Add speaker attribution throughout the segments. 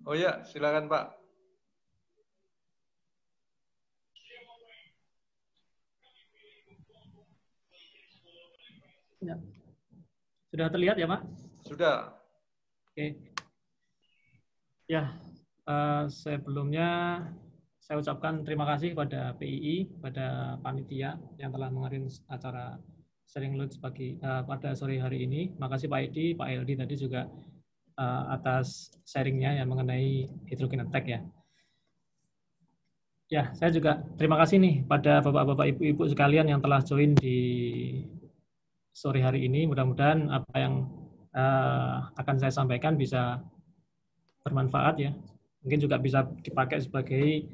Speaker 1: Oh ya, silakan Pak.
Speaker 2: Ya. Sudah terlihat ya Pak?
Speaker 1: Sudah.
Speaker 2: Oke. Ya, sebelumnya saya ucapkan terima kasih kepada PII, pada panitia yang telah mengadakan acara sharing notes pada sore hari ini. Makasih Pak Edi, Pak Eldi tadi juga atas sharingnya yang mengenai hidrogen attack ya. Ya, saya juga terima kasih nih pada bapak-bapak, ibu-ibu sekalian yang telah join di sore hari ini. Mudah-mudahan apa yang akan saya sampaikan bisa bermanfaat ya. Mungkin juga bisa dipakai sebagai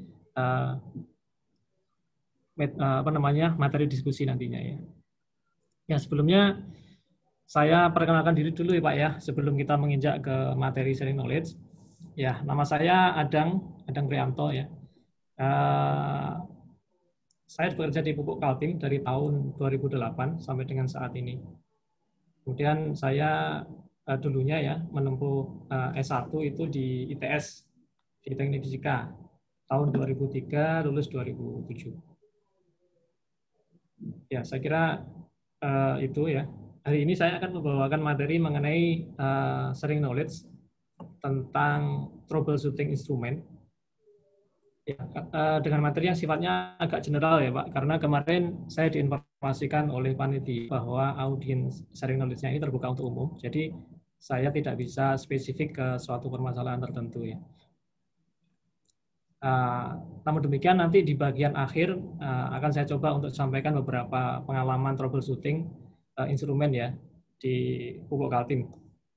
Speaker 2: materi diskusi nantinya ya. Ya, sebelumnya saya perkenalkan diri dulu ya Pak ya, sebelum kita menginjak ke materi sharing knowledge. Ya, nama saya Adang Prianto ya. Saya bekerja di Pupuk Kaltim dari tahun 2008 sampai dengan saat ini. Kemudian saya dulunya ya menempuh S1 itu di ITS, di Teknik Fisika. Tahun 2003, lulus 2007. Ya, saya kira itu ya. Hari ini saya akan membawakan materi mengenai sharing knowledge tentang troubleshooting instrumen. Ya, dengan materi yang sifatnya agak general ya Pak, karena kemarin saya diinformasikan oleh panitia bahwa audiens sharing knowledge-nya ini terbuka untuk umum, jadi saya tidak bisa spesifik ke suatu permasalahan tertentu ya. Namun demikian nanti di bagian akhir akan saya coba untuk sampaikan beberapa pengalaman troubleshooting instrumen ya di Pupuk Kaltim.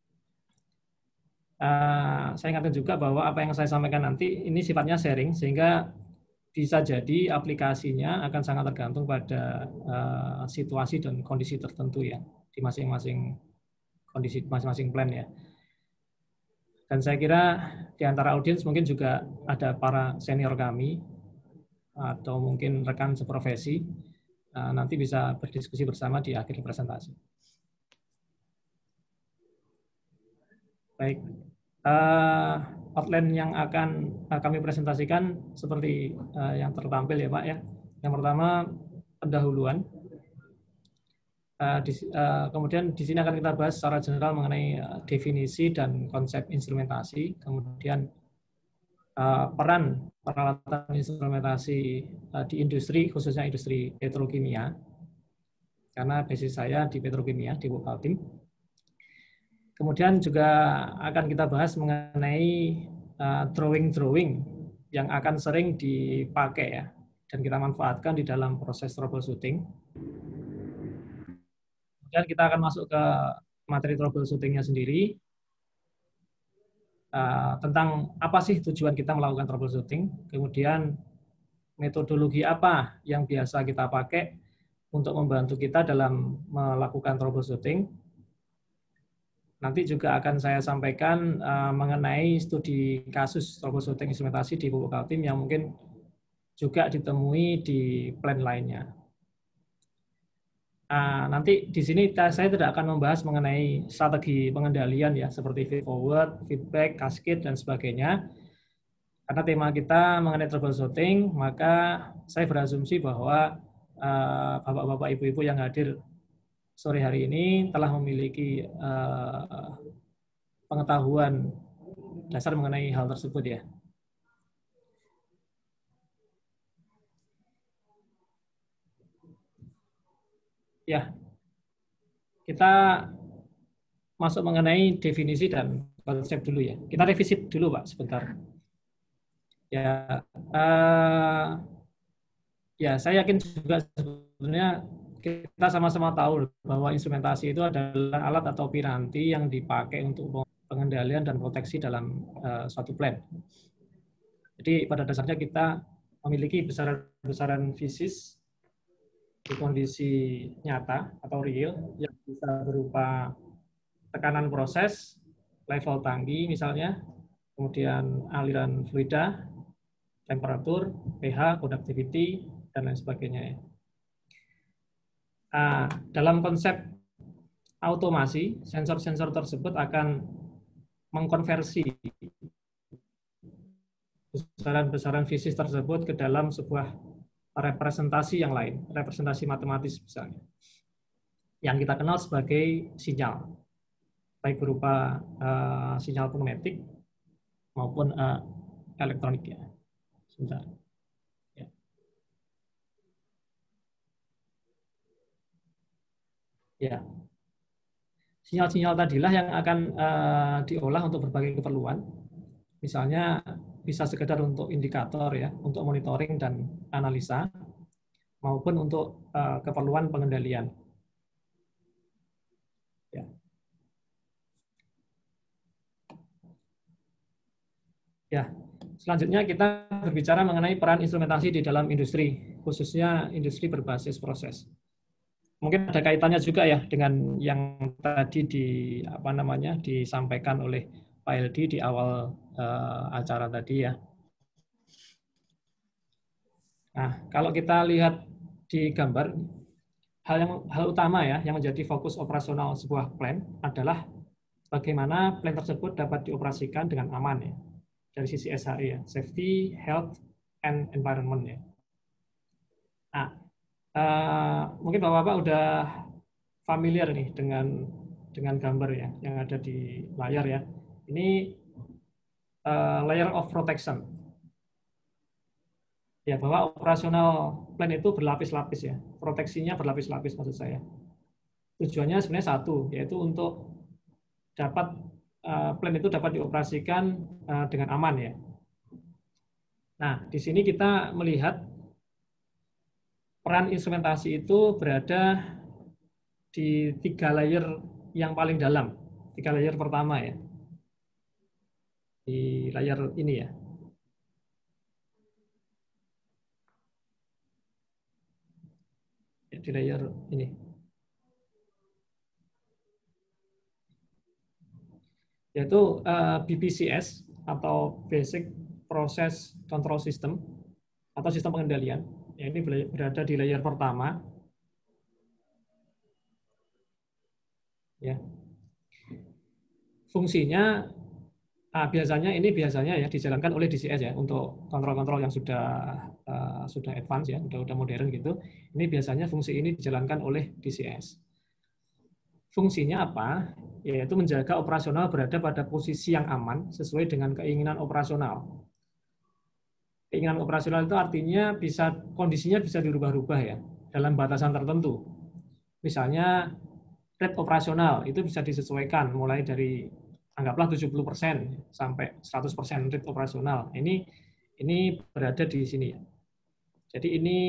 Speaker 2: Saya ingatkan juga bahwa apa yang saya sampaikan nanti ini sifatnya sharing, sehingga bisa jadi aplikasinya akan sangat tergantung pada situasi dan kondisi tertentu ya di masing-masing kondisi, masing-masing plan ya. Dan saya kira di antara audiens mungkin juga ada para senior kami atau mungkin rekan seprofesi, nanti bisa berdiskusi bersama di akhir presentasi. Baik, outline yang akan kami presentasikan seperti yang tertampil ya Pak ya. Yang pertama pendahuluan. Kemudian di sini akan kita bahas secara general mengenai definisi dan konsep instrumentasi, kemudian peran peralatan instrumentasi di industri, khususnya industri petrokimia, karena basis saya di petrokimia di Pupuk Kaltim. Kemudian juga akan kita bahas mengenai drawing yang akan sering dipakai ya, dan kita manfaatkan di dalam proses troubleshooting. Kemudian kita akan masuk ke materi troubleshooting-nya sendiri, tentang apa sih tujuan kita melakukan troubleshooting, kemudian metodologi apa yang biasa kita pakai untuk membantu kita dalam melakukan troubleshooting. Nanti juga akan saya sampaikan mengenai studi kasus troubleshooting instrumentasi di Pupuk Kaltim yang mungkin juga ditemui di plan lainnya. Nanti di sini saya tidak akan membahas mengenai strategi pengendalian ya, seperti feed forward, feedback, cascade, dan sebagainya. Karena tema kita mengenai troubleshooting, maka saya berasumsi bahwa bapak-bapak, ibu-ibu yang hadir sore hari ini telah memiliki pengetahuan dasar mengenai hal tersebut ya. Ya, kita masuk mengenai definisi dan konsep dulu ya. Kita revisi dulu Pak sebentar. Ya, ya saya yakin juga sebenarnya kita sama-sama tahu bahwa instrumentasi itu adalah alat atau piranti yang dipakai untuk pengendalian dan proteksi dalam suatu plan. Jadi pada dasarnya kita memiliki besaran fisis di kondisi nyata atau real yang bisa berupa tekanan proses, level tangki misalnya, kemudian aliran fluida, temperatur, pH, conductivity, dan lain sebagainya. Dalam konsep automasi, sensor-sensor tersebut akan mengkonversi besaran-besaran fisis tersebut ke dalam sebuah representasi yang lain, representasi matematis misalnya, yang kita kenal sebagai sinyal, baik berupa sinyal magnetik maupun elektronik ya. Sebentar. Ya. Ya. Sinyal-sinyal tadilah yang akan diolah untuk berbagai keperluan. Misalnya bisa sekedar untuk indikator ya, untuk monitoring dan analisa, maupun untuk keperluan pengendalian. Ya. Ya, selanjutnya kita berbicara mengenai peran instrumentasi di dalam industri, khususnya industri berbasis proses. Mungkin ada kaitannya juga ya dengan yang tadi disampaikan oleh Pak Eldi di awal acara tadi ya. Nah, kalau kita lihat di gambar, hal utama ya yang menjadi fokus operasional sebuah plant adalah bagaimana plant tersebut dapat dioperasikan dengan aman ya, dari sisi SHE ya, safety, health, and environment ya. Nah, mungkin Bapak-Bapak udah familiar nih dengan gambar ya yang ada di layar ya. Ini layer of protection. Ya, bahwa operasional plan itu berlapis-lapis ya. Proteksinya berlapis-lapis maksud saya. Tujuannya sebenarnya satu, yaitu untuk dapat plan itu dapat dioperasikan dengan aman ya. Nah, di sini kita melihat peran instrumentasi itu berada di 3 layer yang paling dalam. 3 layer pertama ya. Di layer ini ya. Di layer ini. Yaitu BPCS atau Basic Process Control System atau sistem pengendalian. Ya, ini berada di layer pertama. Ya. Fungsinya biasanya ya dijalankan oleh DCS ya untuk kontrol-kontrol yang sudah advance ya, sudah modern gitu. Ini biasanya fungsi ini dijalankan oleh DCS. Fungsinya apa? Yaitu menjaga operasional berada pada posisi yang aman sesuai dengan keinginan operasional. Keinginan operasional itu artinya kondisinya bisa dirubah-rubah ya dalam batasan tertentu. Misalnya rate operasional itu bisa disesuaikan mulai dari anggaplah 70% sampai 100% rate operasional. Ini berada di sini ya. Jadi ini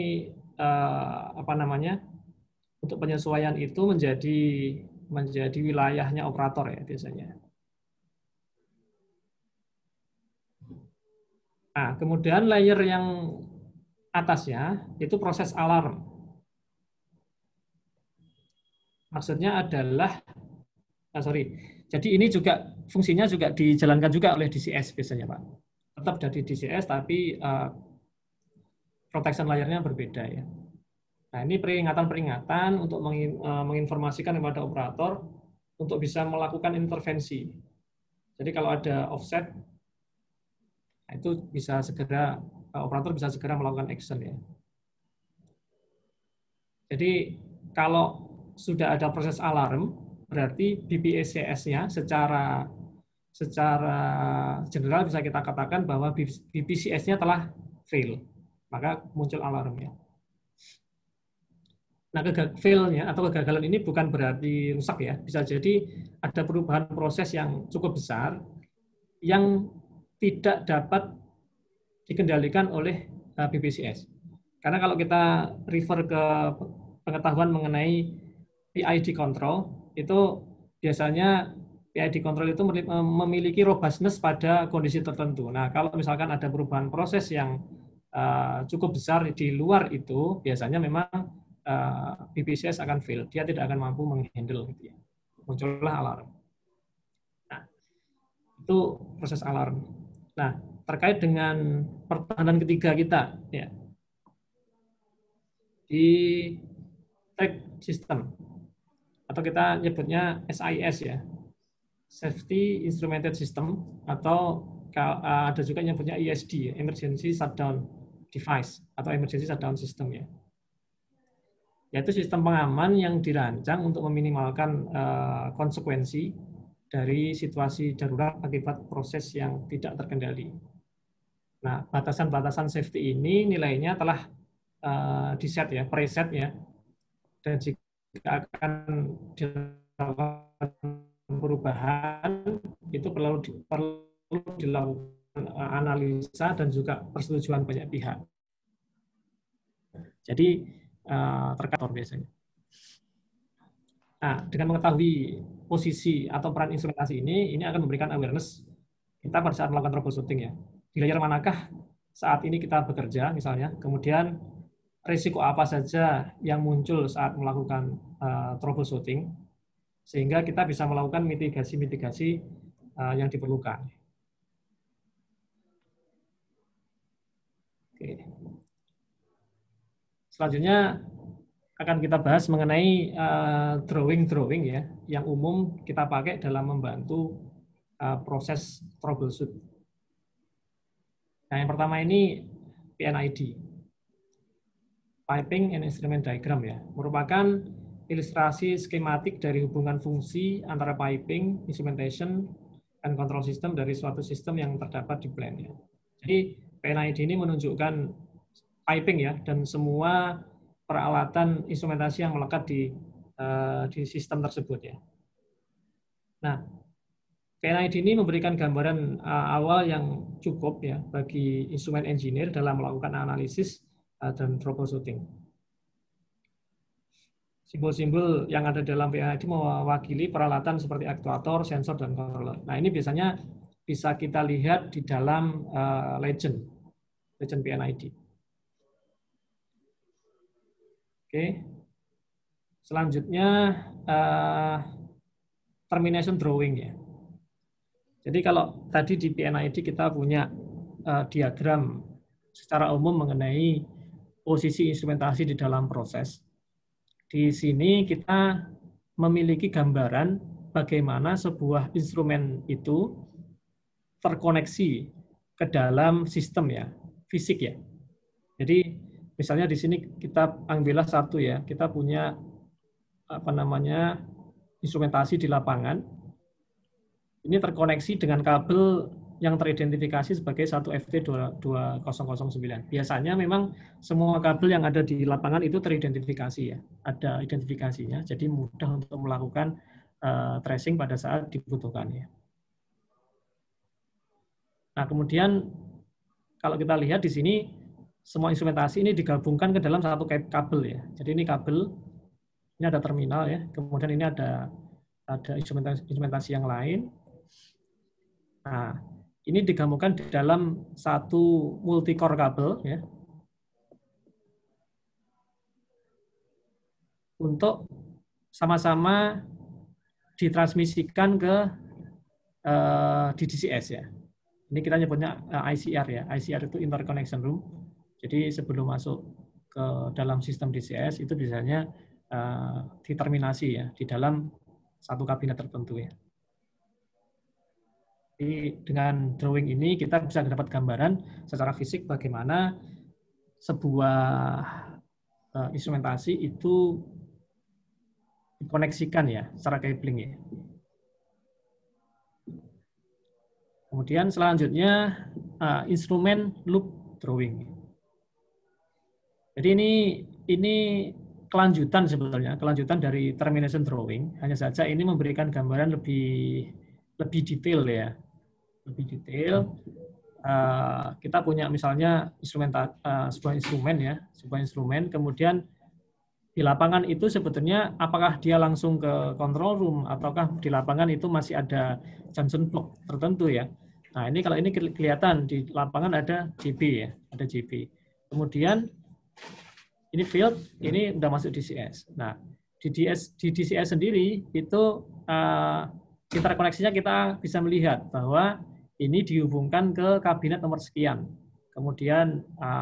Speaker 2: untuk penyesuaian itu menjadi wilayahnya operator ya biasanya. Nah, kemudian layer yang atasnya itu proses alarm. Maksudnya adalah, jadi ini juga fungsinya juga dijalankan juga oleh DCS biasanya Pak. Tetap dari DCS tapi protection layernya berbeda ya. Nah, ini peringatan-peringatan untuk menginformasikan kepada operator untuk bisa melakukan intervensi. Jadi kalau ada offset, itu bisa operator bisa segera melakukan action ya. Jadi kalau sudah ada proses alarm, berarti BPCS-nya secara general bisa kita katakan bahwa BPCS-nya telah fail, maka muncul alarmnya. Nah, fail-nya atau kegagalan ini bukan berarti rusak ya, bisa jadi ada perubahan proses yang cukup besar yang tidak dapat dikendalikan oleh BPCS. Karena kalau kita refer ke pengetahuan mengenai PID control, itu biasanya PID control itu memiliki robustness pada kondisi tertentu. Nah, kalau misalkan ada perubahan proses yang cukup besar di luar itu, biasanya memang BPCS akan fail. Dia tidak akan mampu menghandle. Gitu ya. Muncullah alarm. Nah, itu proses alarm. Nah, terkait dengan pertahanan ketiga kita, ya, di track system atau kita nyebutnya SIS ya, Safety Instrumented System atau ada juga yang punya ESD, Emergency Shutdown Device atau Emergency Shutdown System ya. Yaitu sistem pengaman yang dirancang untuk meminimalkan konsekuensi dari situasi darurat akibat proses yang tidak terkendali. Nah, batasan-batasan safety ini nilainya telah di-set ya, preset ya. Dan jika akan dilakukan perubahan, itu perlu dilakukan analisa dan juga persetujuan banyak pihak. Jadi terkantor biasanya. Nah, dengan mengetahui posisi atau peran instrumentasi ini akan memberikan awareness kita pada saat melakukan troubleshooting ya. Di layer manakah saat ini kita bekerja misalnya, kemudian risiko apa saja yang muncul saat melakukan troubleshooting, sehingga kita bisa melakukan mitigasi-mitigasi yang diperlukan. Oke. Selanjutnya akan kita bahas mengenai drawing ya, yang umum kita pakai dalam membantu proses troubleshoot. Nah, yang pertama ini PNID, Piping and Instrument Diagram ya, merupakan ilustrasi skematik dari hubungan fungsi antara piping, instrumentation, dan control system dari suatu sistem yang terdapat di plant ya. Jadi PNID ini menunjukkan piping ya, dan semua peralatan instrumentasi yang melekat di sistem tersebut ya. Nah, PNID ini memberikan gambaran awal yang cukup ya bagi instrumen engineer dalam melakukan analisis dan troubleshooting. Simbol-simbol yang ada dalam PNID mewakili peralatan seperti aktuator, sensor, dan controller. Nah, ini biasanya bisa kita lihat di dalam legend PNID. Oke, selanjutnya termination drawing ya. Jadi kalau tadi di PNID kita punya diagram secara umum mengenai posisi instrumentasi di dalam proses. Di sini kita memiliki gambaran bagaimana sebuah instrumen itu terkoneksi ke dalam sistem ya, fisik ya. Jadi misalnya di sini kita ambillah satu ya, kita punya instrumentasi di lapangan. Ini terkoneksi dengan kabel yang teridentifikasi sebagai 1FT2009. Biasanya memang semua kabel yang ada di lapangan itu teridentifikasi ya, ada identifikasinya, jadi mudah untuk melakukan tracing pada saat dibutuhkan ya. Nah, kemudian kalau kita lihat di sini semua instrumentasi ini digabungkan ke dalam satu kabel ya. Jadi ini kabel, ini ada terminal ya, kemudian ini ada instrumentasi yang lain. Nah, ini digabungkan di dalam satu multi-core kabel ya, untuk sama-sama ditransmisikan ke DCS ya. Ini kita nyebutnya ICR ya. ICR itu interconnection room. Jadi sebelum masuk ke dalam sistem DCS itu biasanya diterminasi ya di dalam satu kabinet tertentu ya. Jadi dengan drawing ini kita bisa dapat gambaran secara fisik bagaimana sebuah instrumentasi itu dikoneksikan ya secara cabling ya. Kemudian selanjutnya instrumen loop drawing. Jadi ini kelanjutan sebetulnya, kelanjutan dari termination drawing. Hanya saja ini memberikan gambaran lebih detail ya. Lebih detail, kita punya misalnya sebuah instrumen, kemudian di lapangan itu sebetulnya apakah dia langsung ke control room ataukah di lapangan itu masih ada junction block tertentu ya. Nah ini kalau ini kelihatan di lapangan ada JB ya, ada JB. Kemudian ini field, ini udah masuk DCS. Nah di DCS sendiri itu interkoneksinya kita bisa melihat bahwa ini dihubungkan ke kabinet nomor sekian. Kemudian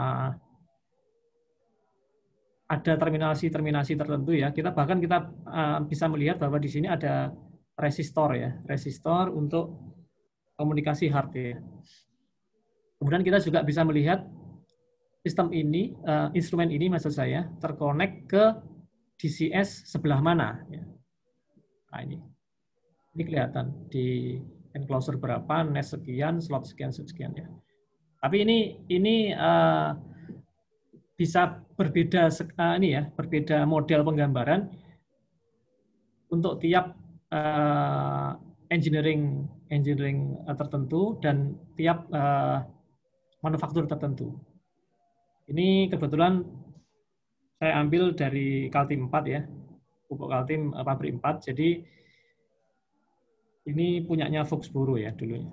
Speaker 2: ada terminasi tertentu ya. Kita bisa melihat bahwa di sini ada resistor ya, resistor untuk komunikasi hard ya. Kemudian kita juga bisa melihat sistem ini, instrumen ini maksud saya, terkonek ke DCS sebelah mana. Nah, ini kelihatan di enclosure berapa, nest sekian, slot sekian, sekian ya. Tapi ini bisa berbeda ini ya, berbeda model penggambaran untuk tiap engineering tertentu dan tiap manufaktur tertentu. Ini kebetulan saya ambil dari Kaltim 4 ya, pupuk Kaltim pabrik 4. Jadi ini punyanya Foxboro ya dulunya.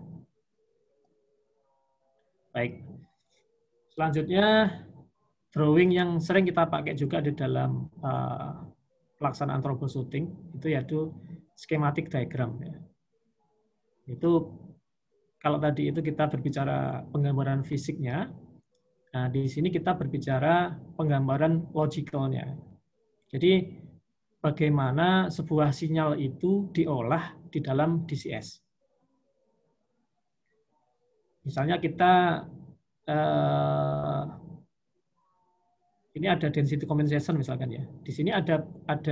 Speaker 2: Baik. Selanjutnya drawing yang sering kita pakai juga di dalam pelaksanaan troubleshooting itu yaitu schematic diagram ya. Itu kalau tadi itu kita berbicara penggambaran fisiknya, nah di sini kita berbicara penggambaran logicalnya. Jadi bagaimana sebuah sinyal itu diolah di dalam DCS. Misalnya kita ini ada density compensation misalkan ya. Di sini ada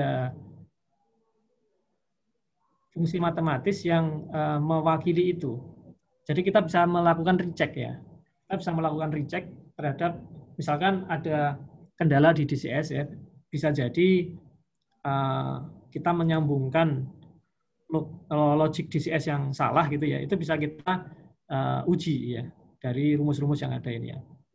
Speaker 2: fungsi matematis yang mewakili itu. Jadi kita bisa melakukan recheck ya. Kita bisa melakukan recheck terhadap misalkan ada kendala di DCS ya. Bisa jadi kita menyambungkan logic DCS yang salah gitu ya. Itu bisa kita uji ya dari rumus-rumus yang ada ini ya.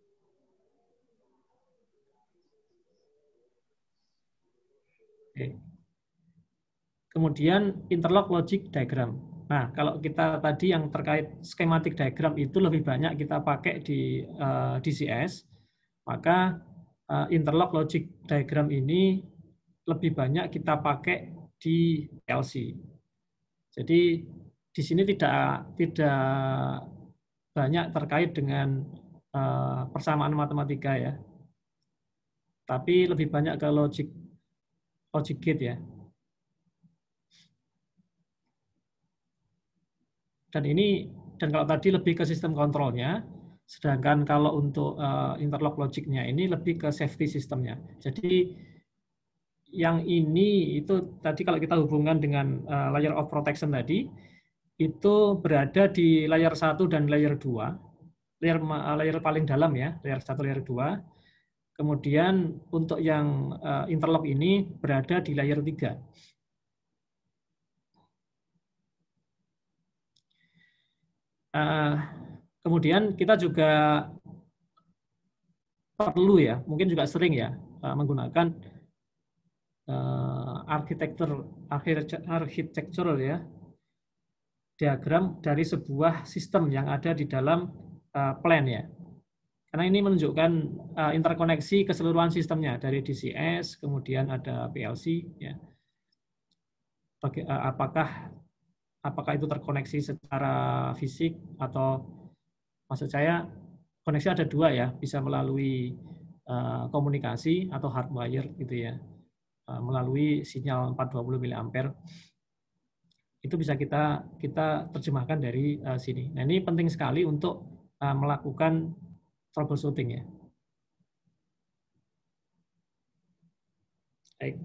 Speaker 2: Oke. Kemudian interlock logic diagram. Nah, kalau kita tadi yang terkait schematic diagram itu lebih banyak kita pakai di DCS, maka interlock logic diagram ini lebih banyak kita pakai di PLC. Jadi di sini tidak banyak terkait dengan persamaan matematika ya, tapi lebih banyak ke logic gate ya. Dan kalau tadi lebih ke sistem kontrolnya, sedangkan kalau untuk interlock logicnya ini lebih ke safety sistemnya. Jadi yang ini itu tadi kalau kita hubungkan dengan layer of protection tadi, itu berada di layer 1 dan layer 2, layer paling dalam ya, layer 1, layer 2. Kemudian untuk yang interlock ini berada di layer 3. Kemudian kita juga perlu ya, mungkin juga sering ya, menggunakan architecture ya, diagram dari sebuah sistem yang ada di dalam plan ya. Karena ini menunjukkan interkoneksi keseluruhan sistemnya dari DCS, kemudian ada PLC ya. Apakah itu terkoneksi secara fisik atau maksud saya koneksi ada dua ya, bisa melalui komunikasi atau hardwire gitu ya, melalui sinyal 420 mA. Itu bisa kita terjemahkan dari sini. Nah ini penting sekali untuk melakukan troubleshooting ya. Baik.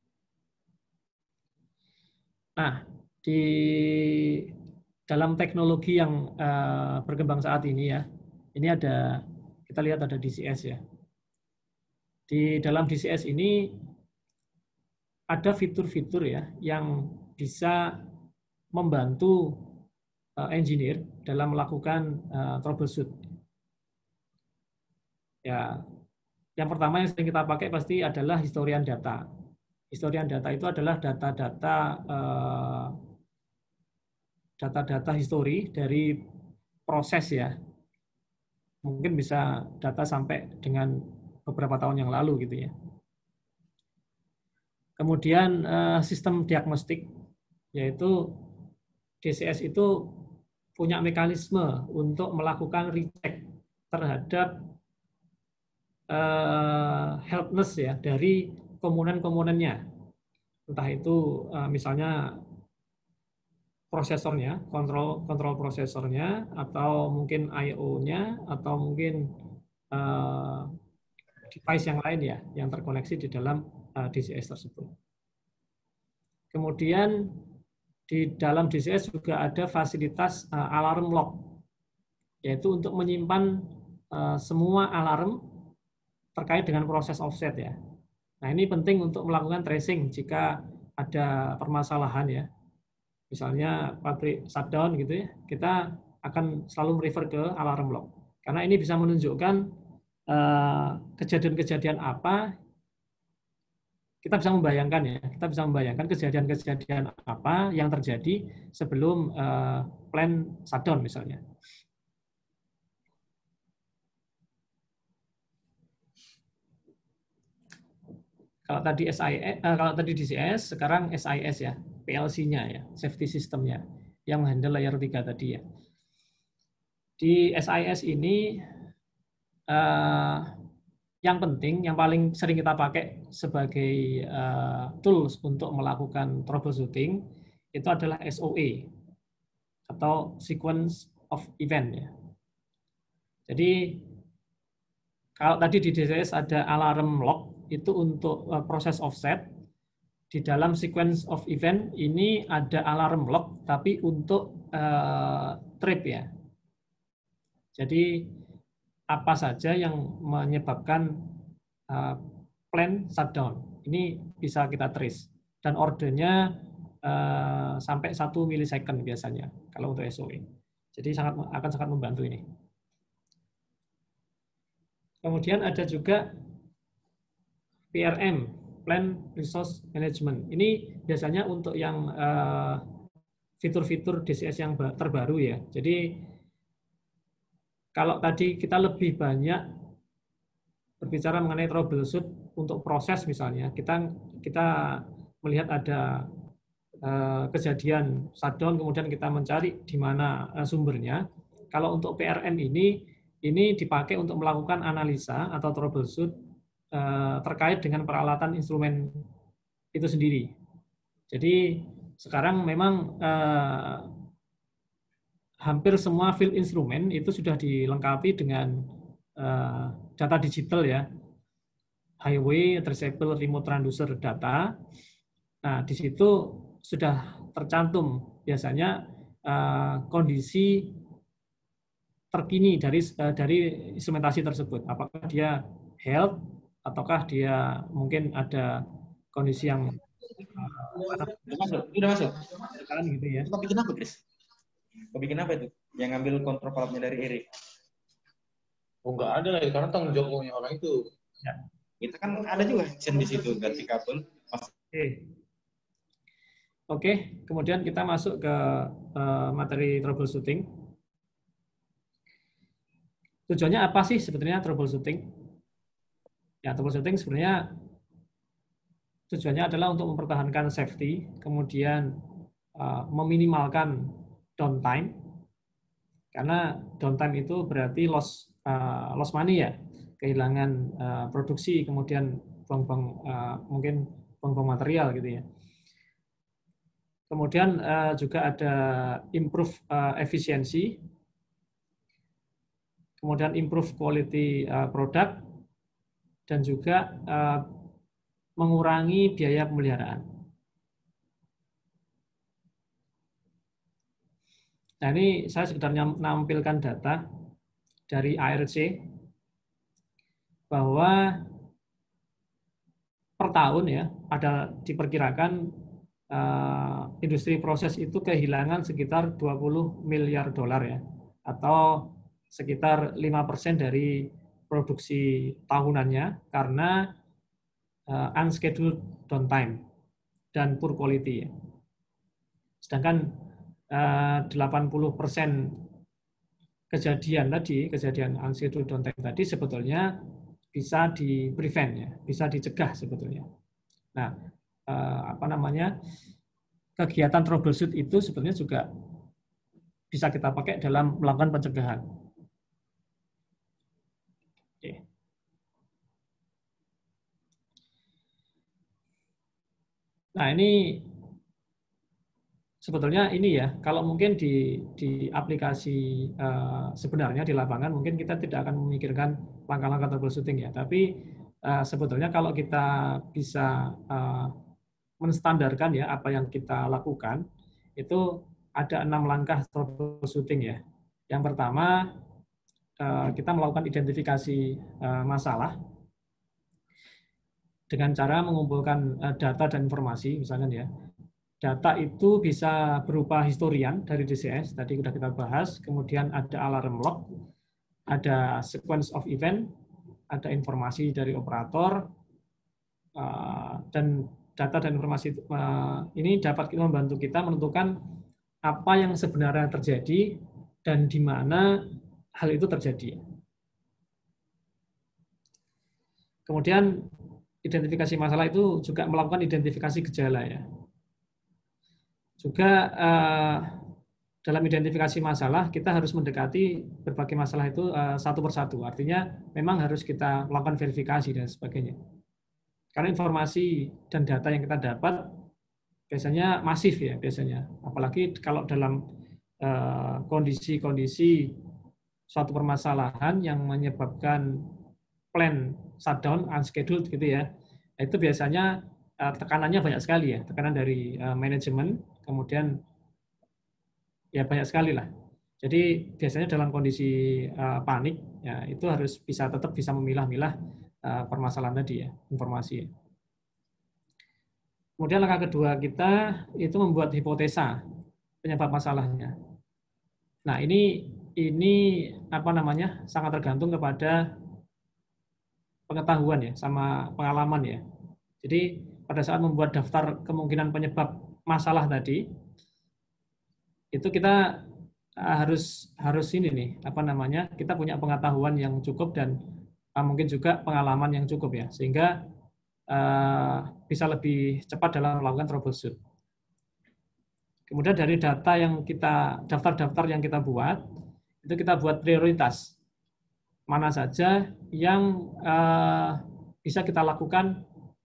Speaker 2: Nah di dalam teknologi yang berkembang saat ini ya, ini ada, kita lihat ada DCS ya. Di dalam DCS ini ada fitur-fitur ya yang bisa membantu engineer dalam melakukan troubleshoot. Ya, yang pertama yang sering kita pakai pasti adalah historian data. Historian data itu adalah data histori dari proses ya. Mungkin bisa data sampai dengan beberapa tahun yang lalu gitu ya. Kemudian sistem diagnostik, yaitu DCS itu punya mekanisme untuk melakukan recheck terhadap healthiness ya dari komponen-komponennya. Entah itu misalnya prosesornya, kontrol prosesornya, atau mungkin I/O-nya, atau mungkin device yang lain ya, yang terkoneksi di dalam DCS tersebut. Kemudian di dalam DCS juga ada fasilitas alarm lock, yaitu untuk menyimpan semua alarm terkait dengan proses offset ya. Nah, ini penting untuk melakukan tracing jika ada permasalahan ya. Misalnya pabrik shutdown gitu ya, kita akan selalu merefer ke alarm lock. Karena ini bisa menunjukkan kejadian-kejadian apa, kita bisa membayangkan ya, kita bisa membayangkan kejadian-kejadian apa yang terjadi sebelum plant shutdown misalnya. Kalau tadi kalau tadi DCS, sekarang SIS ya, PLC-nya ya, safety system-nya, yang handle layer 3 tadi ya. Di SIS ini yang penting, yang paling sering kita pakai sebagai tools untuk melakukan troubleshooting itu adalah SOE atau sequence of event ya. Jadi kalau tadi di DCS ada alarm lock itu untuk proses offset. Di dalam sequence of event ini ada alarm lock tapi untuk trip ya. Jadi apa saja yang menyebabkan plant shutdown ini bisa kita trace dan ordernya sampai 1 milisecond biasanya kalau untuk SOE. Jadi akan sangat membantu ini. Kemudian ada juga PRM, Plan Resource Management. Ini biasanya untuk yang fitur-fitur DCS yang terbaru ya. Jadi kalau tadi kita lebih banyak berbicara mengenai troubleshoot untuk proses misalnya, kita melihat ada kejadian shutdown kemudian kita mencari di mana sumbernya. Kalau untuk PRM ini dipakai untuk melakukan analisa atau troubleshoot terkait dengan peralatan instrumen itu sendiri. Jadi sekarang memang hampir semua field instrumen itu sudah dilengkapi dengan data digital ya, highway, traceable, remote transducer data. Nah, di situ sudah tercantum biasanya kondisi terkini dari instrumentasi tersebut. Apakah dia health ataukah dia mungkin ada kondisi yang
Speaker 1: Udah masuk.
Speaker 2: gitu ya.
Speaker 1: Kau bikin apa, Chris? Kau bikin apa itu? Yang ngambil kontrol valve-nya dari Erik?
Speaker 3: Oh, nggak ada lah, karena tanggung jawabnya orang itu.
Speaker 2: Ya.
Speaker 1: Kita kan ada juga action di situ, ganti kabel.
Speaker 2: Oke, kemudian kita masuk ke materi troubleshooting. Tujuannya apa sih sebetulnya troubleshooting? Ya, troubleshooting sebenarnya tujuannya adalah untuk mempertahankan safety, kemudian meminimalkan downtime, karena downtime itu berarti loss money ya, kehilangan produksi, kemudian mungkin buang-buang material gitu ya. Kemudian juga ada improve efisiensi, kemudian improve quality product, dan juga mengurangi biaya pemeliharaan. Nah, ini saya sekedar menampilkan data dari ARC bahwa per tahun ya ada diperkirakan industri proses itu kehilangan sekitar 20 miliar dolar ya, atau sekitar 5% dari produksi tahunannya karena unscheduled downtime dan poor quality. Sedangkan 80% kejadian unscheduled downtime tadi sebetulnya bisa di-prevent ya, bisa dicegah sebetulnya. Nah, kegiatan troubleshoot itu sebetulnya juga bisa kita pakai dalam melakukan pencegahan. Oke. Nah, ini sebetulnya ini ya, kalau mungkin di aplikasi sebenarnya di lapangan mungkin kita tidak akan memikirkan langkah-langkah troubleshooting ya, tapi sebetulnya kalau kita bisa menstandarkan ya apa yang kita lakukan, itu ada 6 langkah troubleshooting ya. Yang pertama, kita melakukan identifikasi masalah dengan cara mengumpulkan data dan informasi, misalnya ya. Data itu bisa berupa historian dari DCS, tadi sudah kita bahas, kemudian ada alarm log, ada sequence of event, ada informasi dari operator, dan data dan informasi ini dapat membantu kita menentukan apa yang sebenarnya terjadi dan di mana hal itu terjadi. Kemudian identifikasi masalah itu juga melakukan identifikasi gejala ya. Juga dalam identifikasi masalah kita harus mendekati berbagai masalah itu satu persatu. Artinya memang harus kita melakukan verifikasi dan sebagainya. Karena informasi dan data yang kita dapat biasanya masif ya biasanya. Apalagi kalau dalam kondisi-kondisi suatu permasalahan yang menyebabkan plan shutdown unscheduled gitu ya. Itu biasanya tekanannya banyak sekali ya, tekanan dari manajemen, kemudian ya banyak sekali lah. Jadi biasanya dalam kondisi panik ya itu harus tetap bisa memilah-milah permasalahan tadi ya, informasi. Kemudian langkah kedua kita itu membuat hipotesa penyebab masalahnya. Nah, ini apa namanya? Sangat tergantung kepada pengetahuan ya sama pengalaman ya. Jadi pada saat membuat daftar kemungkinan penyebab masalah tadi itu kita harus ini nih apa namanya? Kita punya pengetahuan yang cukup dan mungkin juga pengalaman yang cukup ya sehingga bisa lebih cepat dalam melakukan troubleshoot. Kemudian dari data yang daftar-daftar yang kita buat, itu kita buat prioritas. Mana saja yang bisa kita lakukan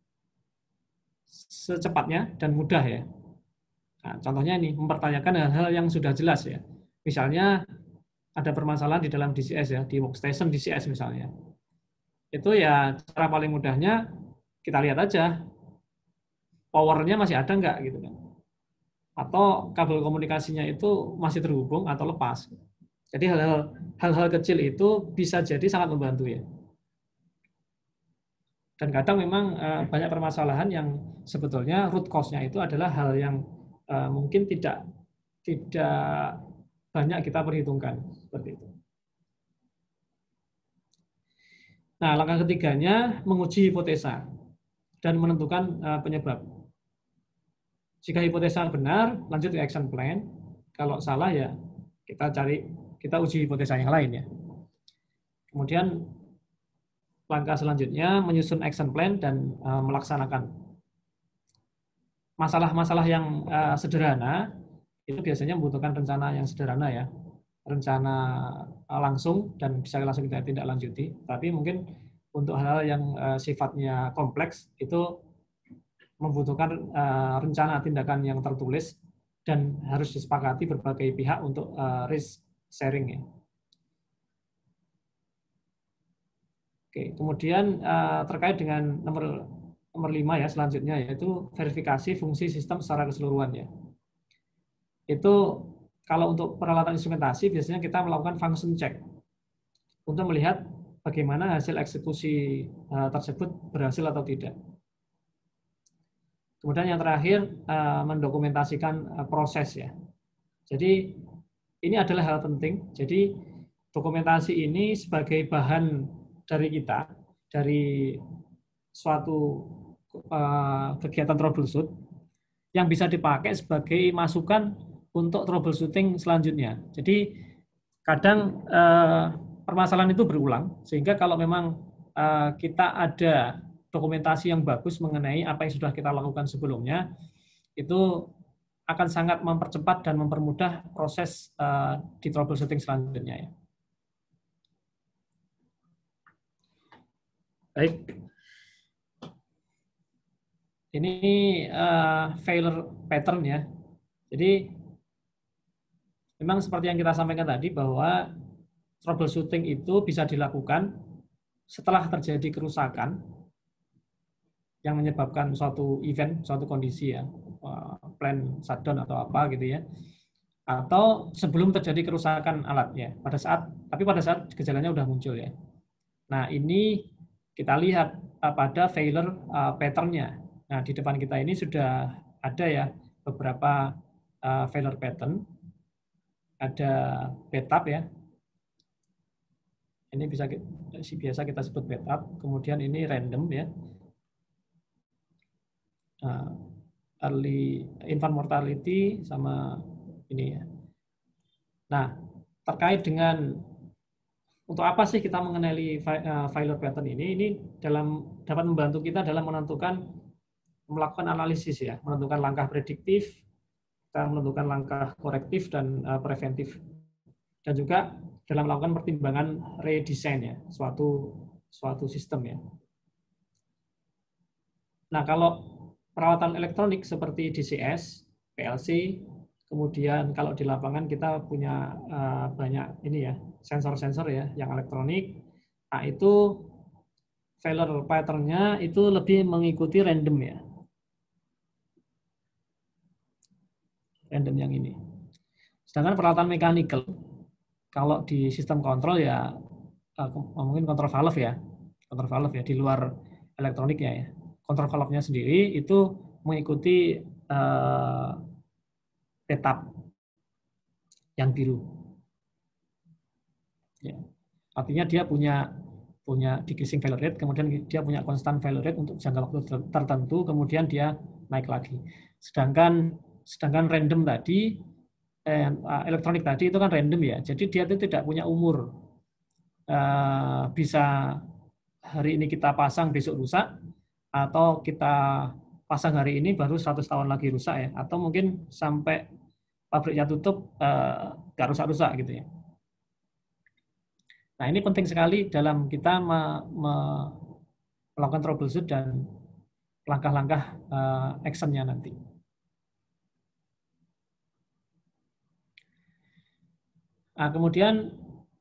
Speaker 2: secepatnya dan mudah ya. Nah, contohnya ini, mempertanyakan hal-hal yang sudah jelas ya. Misalnya ada permasalahan di dalam DCS ya, di workstation DCS misalnya. Itu ya cara paling mudahnya kita lihat aja powernya masih ada nggak gitu kan, atau kabel komunikasinya itu masih terhubung atau lepas. Jadi hal-hal kecil itu bisa jadi sangat membantu ya. Dan kadang memang banyak permasalahan yang sebetulnya root cause-nya itu adalah hal yang mungkin tidak banyak kita perhitungkan seperti itu. Nah, langkah ketiganya menguji hipotesa dan menentukan penyebab. Jika hipotesa benar, lanjut ke action plan. Kalau salah ya kita uji hipotesa yang lain ya. Kemudian langkah selanjutnya menyusun action plan dan melaksanakan. Masalah-masalah yang sederhana itu biasanya membutuhkan rencana yang sederhana ya, rencana langsung dan bisa langsung kita tindak lanjuti. Tapi mungkin untuk hal-hal yang sifatnya kompleks itu membutuhkan rencana tindakan yang tertulis dan harus disepakati berbagai pihak untuk risk sharing ya. Oke, kemudian terkait dengan nomor 5 ya selanjutnya yaitu verifikasi fungsi sistem secara keseluruhan ya. Itu kalau untuk peralatan instrumentasi biasanya kita melakukan function check untuk melihat bagaimana hasil eksekusi tersebut berhasil atau tidak. Kemudian yang terakhir mendokumentasikan proses ya. Jadi ini adalah hal penting. Jadi dokumentasi ini sebagai bahan dari kita dari suatu kegiatan troubleshoot yang bisa dipakai sebagai masukan untuk troubleshooting selanjutnya. Jadi kadang permasalahan itu berulang sehingga kalau memang kita ada dokumentasi yang bagus mengenai apa yang sudah kita lakukan sebelumnya, itu akan sangat mempercepat dan mempermudah proses di troubleshooting selanjutnya ya. Baik. Ini failure pattern ya. Jadi memang seperti yang kita sampaikan tadi bahwa troubleshooting itu bisa dilakukan setelah terjadi kerusakan yang menyebabkan suatu event, suatu kondisi ya, plan shutdown atau apa gitu ya, atau sebelum terjadi kerusakan alat ya. Tapi pada saat gejalanya udah muncul ya. Nah ini kita lihat pada failure pattern-nya. Nah di depan kita ini sudah ada ya beberapa failure pattern. Ada backup ya. Ini biasa kita sebut backup. Kemudian ini random ya. Early infant mortality sama ini ya. Nah, terkait dengan untuk apa sih kita mengenali failure pattern ini? Ini dapat membantu kita dalam melakukan analisis ya, menentukan langkah prediktif, kita menentukan langkah korektif dan preventif, dan juga dalam melakukan pertimbangan redesign ya suatu sistem ya. Nah kalau peralatan elektronik seperti DCS, PLC, kemudian kalau di lapangan kita punya banyak ini ya sensor-sensor ya yang elektronik. Nah itu failure pattern-nya itu lebih mengikuti random ya. Random yang ini. Sedangkan peralatan mechanical, kalau di sistem kontrol ya mungkin kontrol valve ya di luar elektroniknya ya. Kontrol valve-nya sendiri itu mengikuti tetap yang biru. Ya. Artinya dia punya decreasing failure rate, kemudian dia punya constant failure rate untuk jangka waktu tertentu, kemudian dia naik lagi. Sedangkan random tadi, elektronik tadi itu kan random ya, jadi dia itu tidak punya umur. Bisa hari ini kita pasang besok rusak, atau kita pasang hari ini baru 100 tahun lagi rusak ya, atau mungkin sampai pabriknya tutup nggak rusak-rusak gitu ya. Nah ini penting sekali dalam kita melakukan troubleshoot dan langkah-langkah action-nya nanti. Nah, kemudian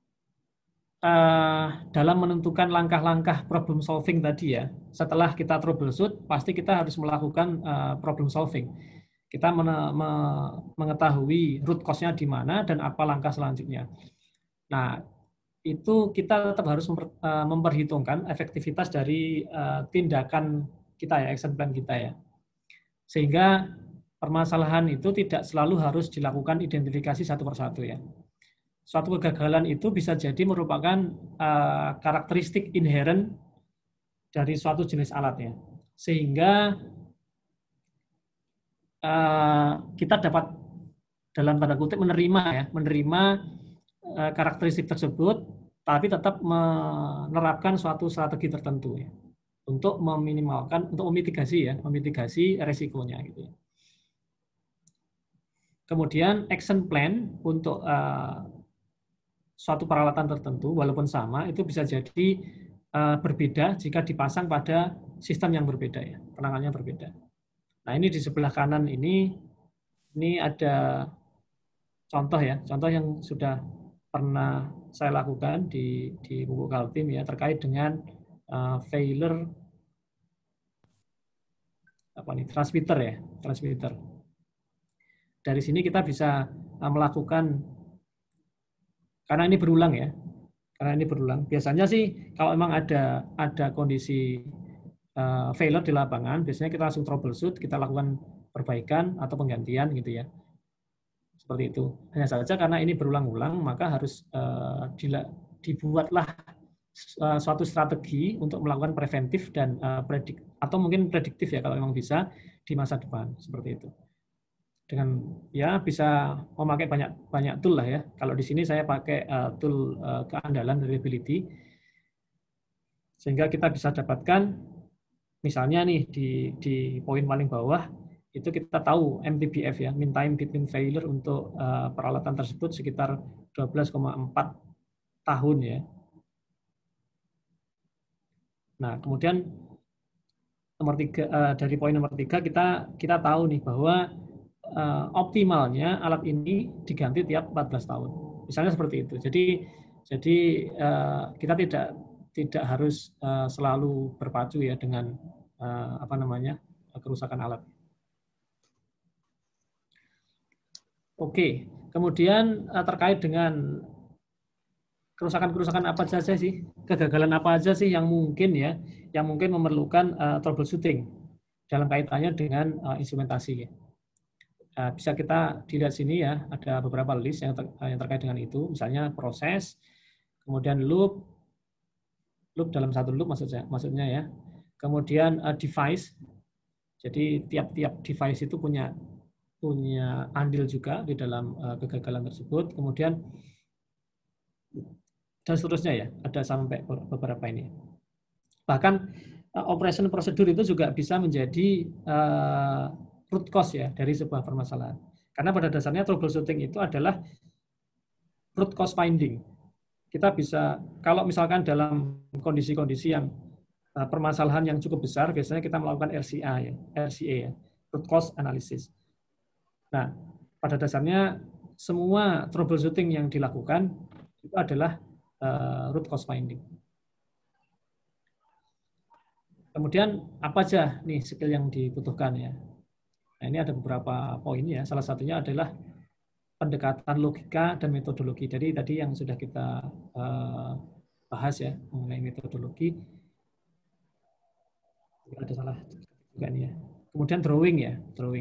Speaker 2: dalam menentukan langkah-langkah problem solving tadi ya, setelah kita troubleshoot, pasti kita harus melakukan problem solving. Kita mengetahui root cause-nya di mana dan apa langkah selanjutnya. Nah, itu kita tetap harus memperhitungkan efektivitas dari tindakan kita ya, action plan kita ya. Sehingga permasalahan itu tidak selalu harus dilakukan identifikasi satu persatu ya. Suatu kegagalan itu bisa jadi merupakan karakteristik inherent dari suatu jenis alat ya. Sehingga kita dapat dalam tanda kutip menerima karakteristik tersebut, tapi tetap menerapkan suatu strategi tertentu ya, untuk memitigasi resikonya gitu ya. Kemudian action plan untuk suatu peralatan tertentu walaupun sama itu bisa jadi berbeda jika dipasang pada sistem yang berbeda ya, penanganannya berbeda. Nah ini di sebelah kanan ini ada contoh yang sudah pernah saya lakukan di buku Kaltim ya, terkait dengan failure transmitter. Dari sini kita bisa melakukan, karena ini berulang ya. Biasanya sih kalau memang ada kondisi failure di lapangan, biasanya kita langsung troubleshoot, kita lakukan perbaikan atau penggantian gitu ya. Seperti itu. Hanya saja karena ini berulang-ulang, maka harus dibuatlah suatu strategi untuk melakukan preventif dan atau mungkin prediktif ya kalau memang bisa di masa depan, seperti itu. Dengan ya bisa memakai banyak tool lah ya. Kalau di sini saya pakai tool keandalan reliability, sehingga kita bisa dapatkan misalnya nih di poin paling bawah itu kita tahu MTBF ya, mean time between failure untuk peralatan tersebut sekitar 12,4 tahun ya. Nah kemudian dari poin nomor 3 kita tahu nih bahwa optimalnya alat ini diganti tiap 14 tahun. Misalnya seperti itu. Jadi kita tidak harus selalu berpacu ya dengan kerusakan alat. Oke, kemudian terkait dengan kerusakan-kerusakan apa saja sih, kegagalan apa aja sih yang mungkin memerlukan troubleshooting dalam kaitannya dengan instrumentasi ya. Bisa kita dilihat sini ya, ada beberapa list yang terkait dengan itu, misalnya proses, kemudian loop dalam satu loop maksudnya ya, kemudian device, jadi tiap-tiap device itu punya andil juga di dalam kegagalan tersebut, kemudian dan seterusnya ya, ada sampai beberapa ini. Bahkan operation prosedur itu juga bisa menjadi root cause ya dari sebuah permasalahan. Karena pada dasarnya troubleshooting itu adalah root cause finding. Kita bisa, kalau misalkan dalam kondisi-kondisi yang permasalahan yang cukup besar, biasanya kita melakukan RCA ya, root cause analysis. Nah, pada dasarnya semua troubleshooting yang dilakukan itu adalah root cause finding. Kemudian apa aja nih skill yang dibutuhkan ya? Nah, ini ada beberapa poin ya. Salah satunya adalah pendekatan logika dan metodologi. Jadi tadi yang sudah kita bahas ya mengenai metodologi. Ada salah juga nih ya. Kemudian drawing ya.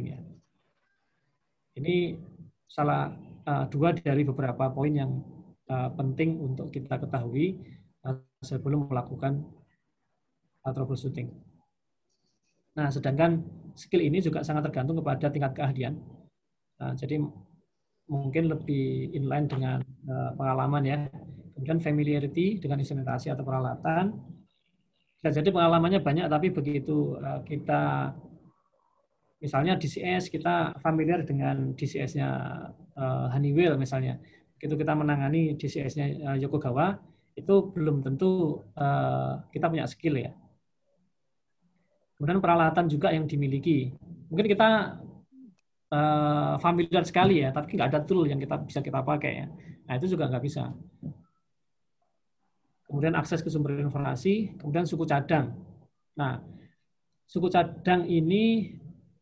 Speaker 2: Ini salah dua dari beberapa poin yang penting untuk kita ketahui sebelum melakukan troubleshooting. Nah, sedangkan skill ini juga sangat tergantung kepada tingkat keahlian. Jadi mungkin lebih inline dengan pengalaman ya. Kemudian familiarity dengan instrumentasi atau peralatan. Bisa jadi pengalamannya banyak, tapi begitu kita misalnya DCS, kita familiar dengan DCS-nya Honeywell misalnya. Begitu kita menangani DCS-nya Yokogawa, itu belum tentu kita punya skill ya. Kemudian peralatan juga yang dimiliki. Mungkin kita familiar sekali ya, tapi nggak ada tool yang bisa kita pakai ya. Nah, itu juga nggak bisa. Kemudian akses ke sumber informasi, kemudian suku cadang. Nah, suku cadang ini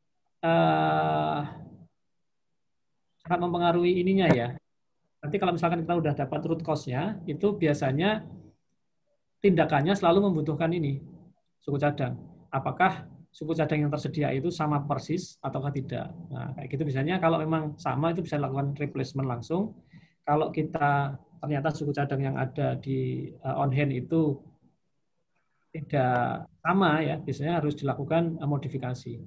Speaker 2: sangat mempengaruhi ininya ya. Nanti kalau misalkan kita udah dapat root cause-nya, itu biasanya tindakannya selalu membutuhkan ini, suku cadang. Apakah suku cadang yang tersedia itu sama persis ataukah tidak? Nah, kayak gitu misalnya kalau memang sama itu bisa dilakukan replacement langsung. Kalau kita ternyata suku cadang yang ada di on hand itu tidak sama ya, biasanya harus dilakukan modifikasi.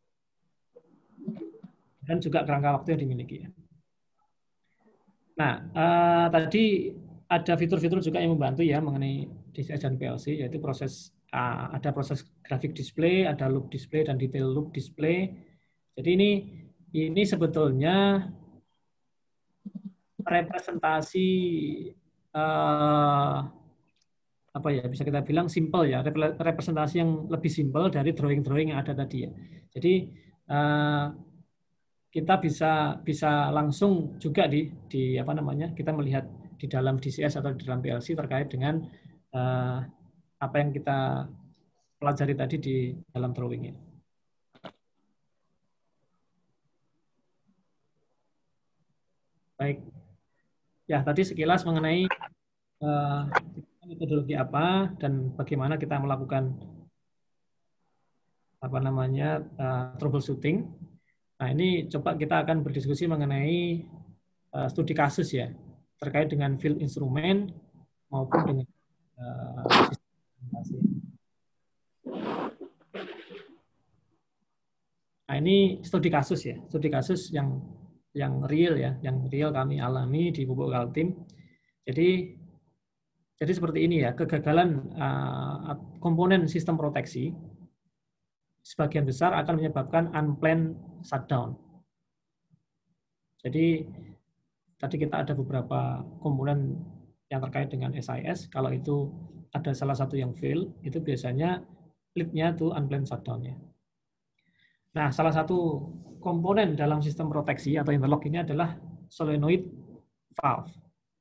Speaker 2: Dan juga kerangka waktu yang dimiliki ya. Nah, tadi ada fitur-fitur juga yang membantu ya mengenai DCS dan PLC, yaitu ada proses grafik display, ada loop display dan detail loop display. Jadi ini sebetulnya representasi apa ya, bisa kita bilang simple ya, representasi yang lebih simple dari drawing-drawing yang ada tadi ya. Jadi kita bisa langsung juga di apa namanya, kita melihat di dalam DCS atau di dalam PLC terkait dengan apa yang kita pelajari tadi di dalam drawingnya. Baik, ya tadi sekilas mengenai metodologi apa dan bagaimana kita melakukan apa namanya troubleshooting. Nah, ini coba kita akan berdiskusi mengenai studi kasus ya, terkait dengan field instrumen maupun dengan sistem. Nah, ini studi kasus ya, studi kasus yang real ya, yang real kami alami di Pupuk Kaltim. Jadi seperti ini ya, kegagalan komponen sistem proteksi sebagian besar akan menyebabkan unplanned shutdown. Jadi tadi kita ada beberapa komponen yang terkait dengan SIS. Kalau itu ada salah satu yang fail, itu biasanya lead-nya itu unplanned shutdown-nya. Nah, salah satu komponen dalam sistem proteksi atau interlock ini adalah solenoid valve.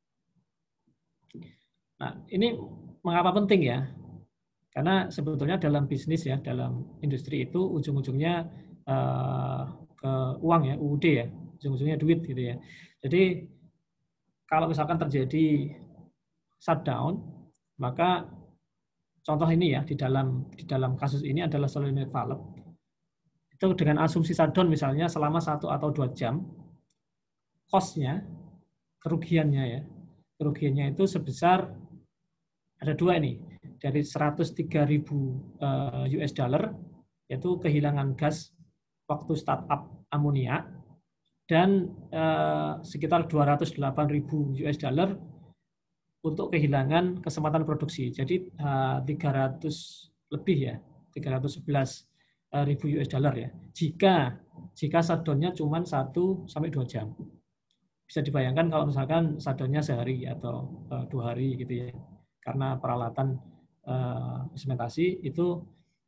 Speaker 2: Nah, ini mengapa penting ya? Karena sebetulnya dalam bisnis ya, dalam industri itu ujung-ujungnya ke uang ya, UUD ya, ujung-ujungnya duit gitu ya. Jadi kalau misalkan terjadi shutdown, maka contoh ini ya di dalam kasus ini adalah solenoid valve. Itu dengan asumsi shutdown misalnya selama 1 atau 2 jam, cost-nya, kerugiannya itu sebesar ada 2 ini, dari 103.000 US dollar, yaitu kehilangan gas waktu startup amonia, dan sekitar 208.000 US dollar untuk kehilangan kesempatan produksi. Jadi 300 lebih ya, 311.000 US dollar ya. Jika shutdown-nya cuma 1 sampai 2 jam. Bisa dibayangkan kalau misalkan shutdown-nya sehari atau 2 hari gitu ya. Karena peralatan instrumentasi itu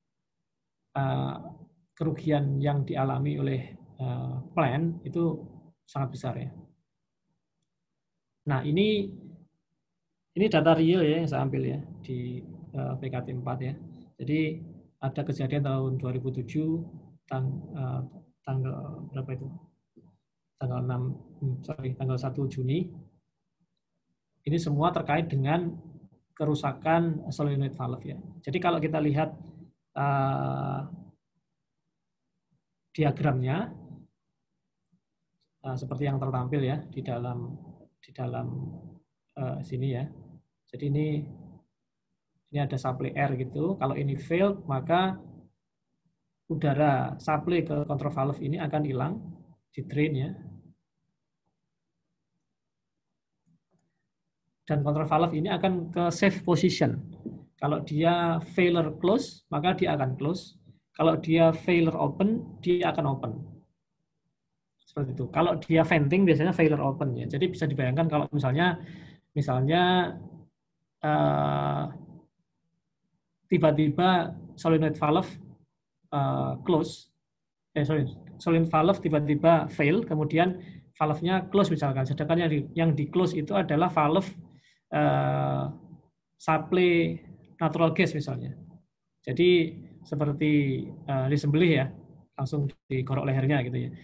Speaker 2: kerugian yang dialami oleh plant itu sangat besar ya. Nah, ini data real ya yang saya ambil ya di PKT 4 ya. Jadi ada kejadian tahun 2007 tanggal berapa itu? Tanggal 1 Juni. Ini semua terkait dengan kerusakan solenoid valve ya. Jadi kalau kita lihat diagramnya seperti yang tertampil ya di dalam sini ya. Jadi ini ada supply air gitu. Kalau ini failed, maka udara supply ke control valve ini akan hilang di drain ya. Dan control valve ini akan ke safe position. Kalau dia failure close, maka dia akan close. Kalau dia failure open, dia akan open. Seperti itu. Kalau dia venting, biasanya failure open ya. Jadi bisa dibayangkan kalau misalnya tiba-tiba solenoid valve close, solenoid valve tiba-tiba fail, kemudian valve-nya close misalkan. Sedangkan yang di close itu adalah valve supply natural gas misalnya. Jadi seperti disembelih ya, langsung digorok lehernya gitu ya.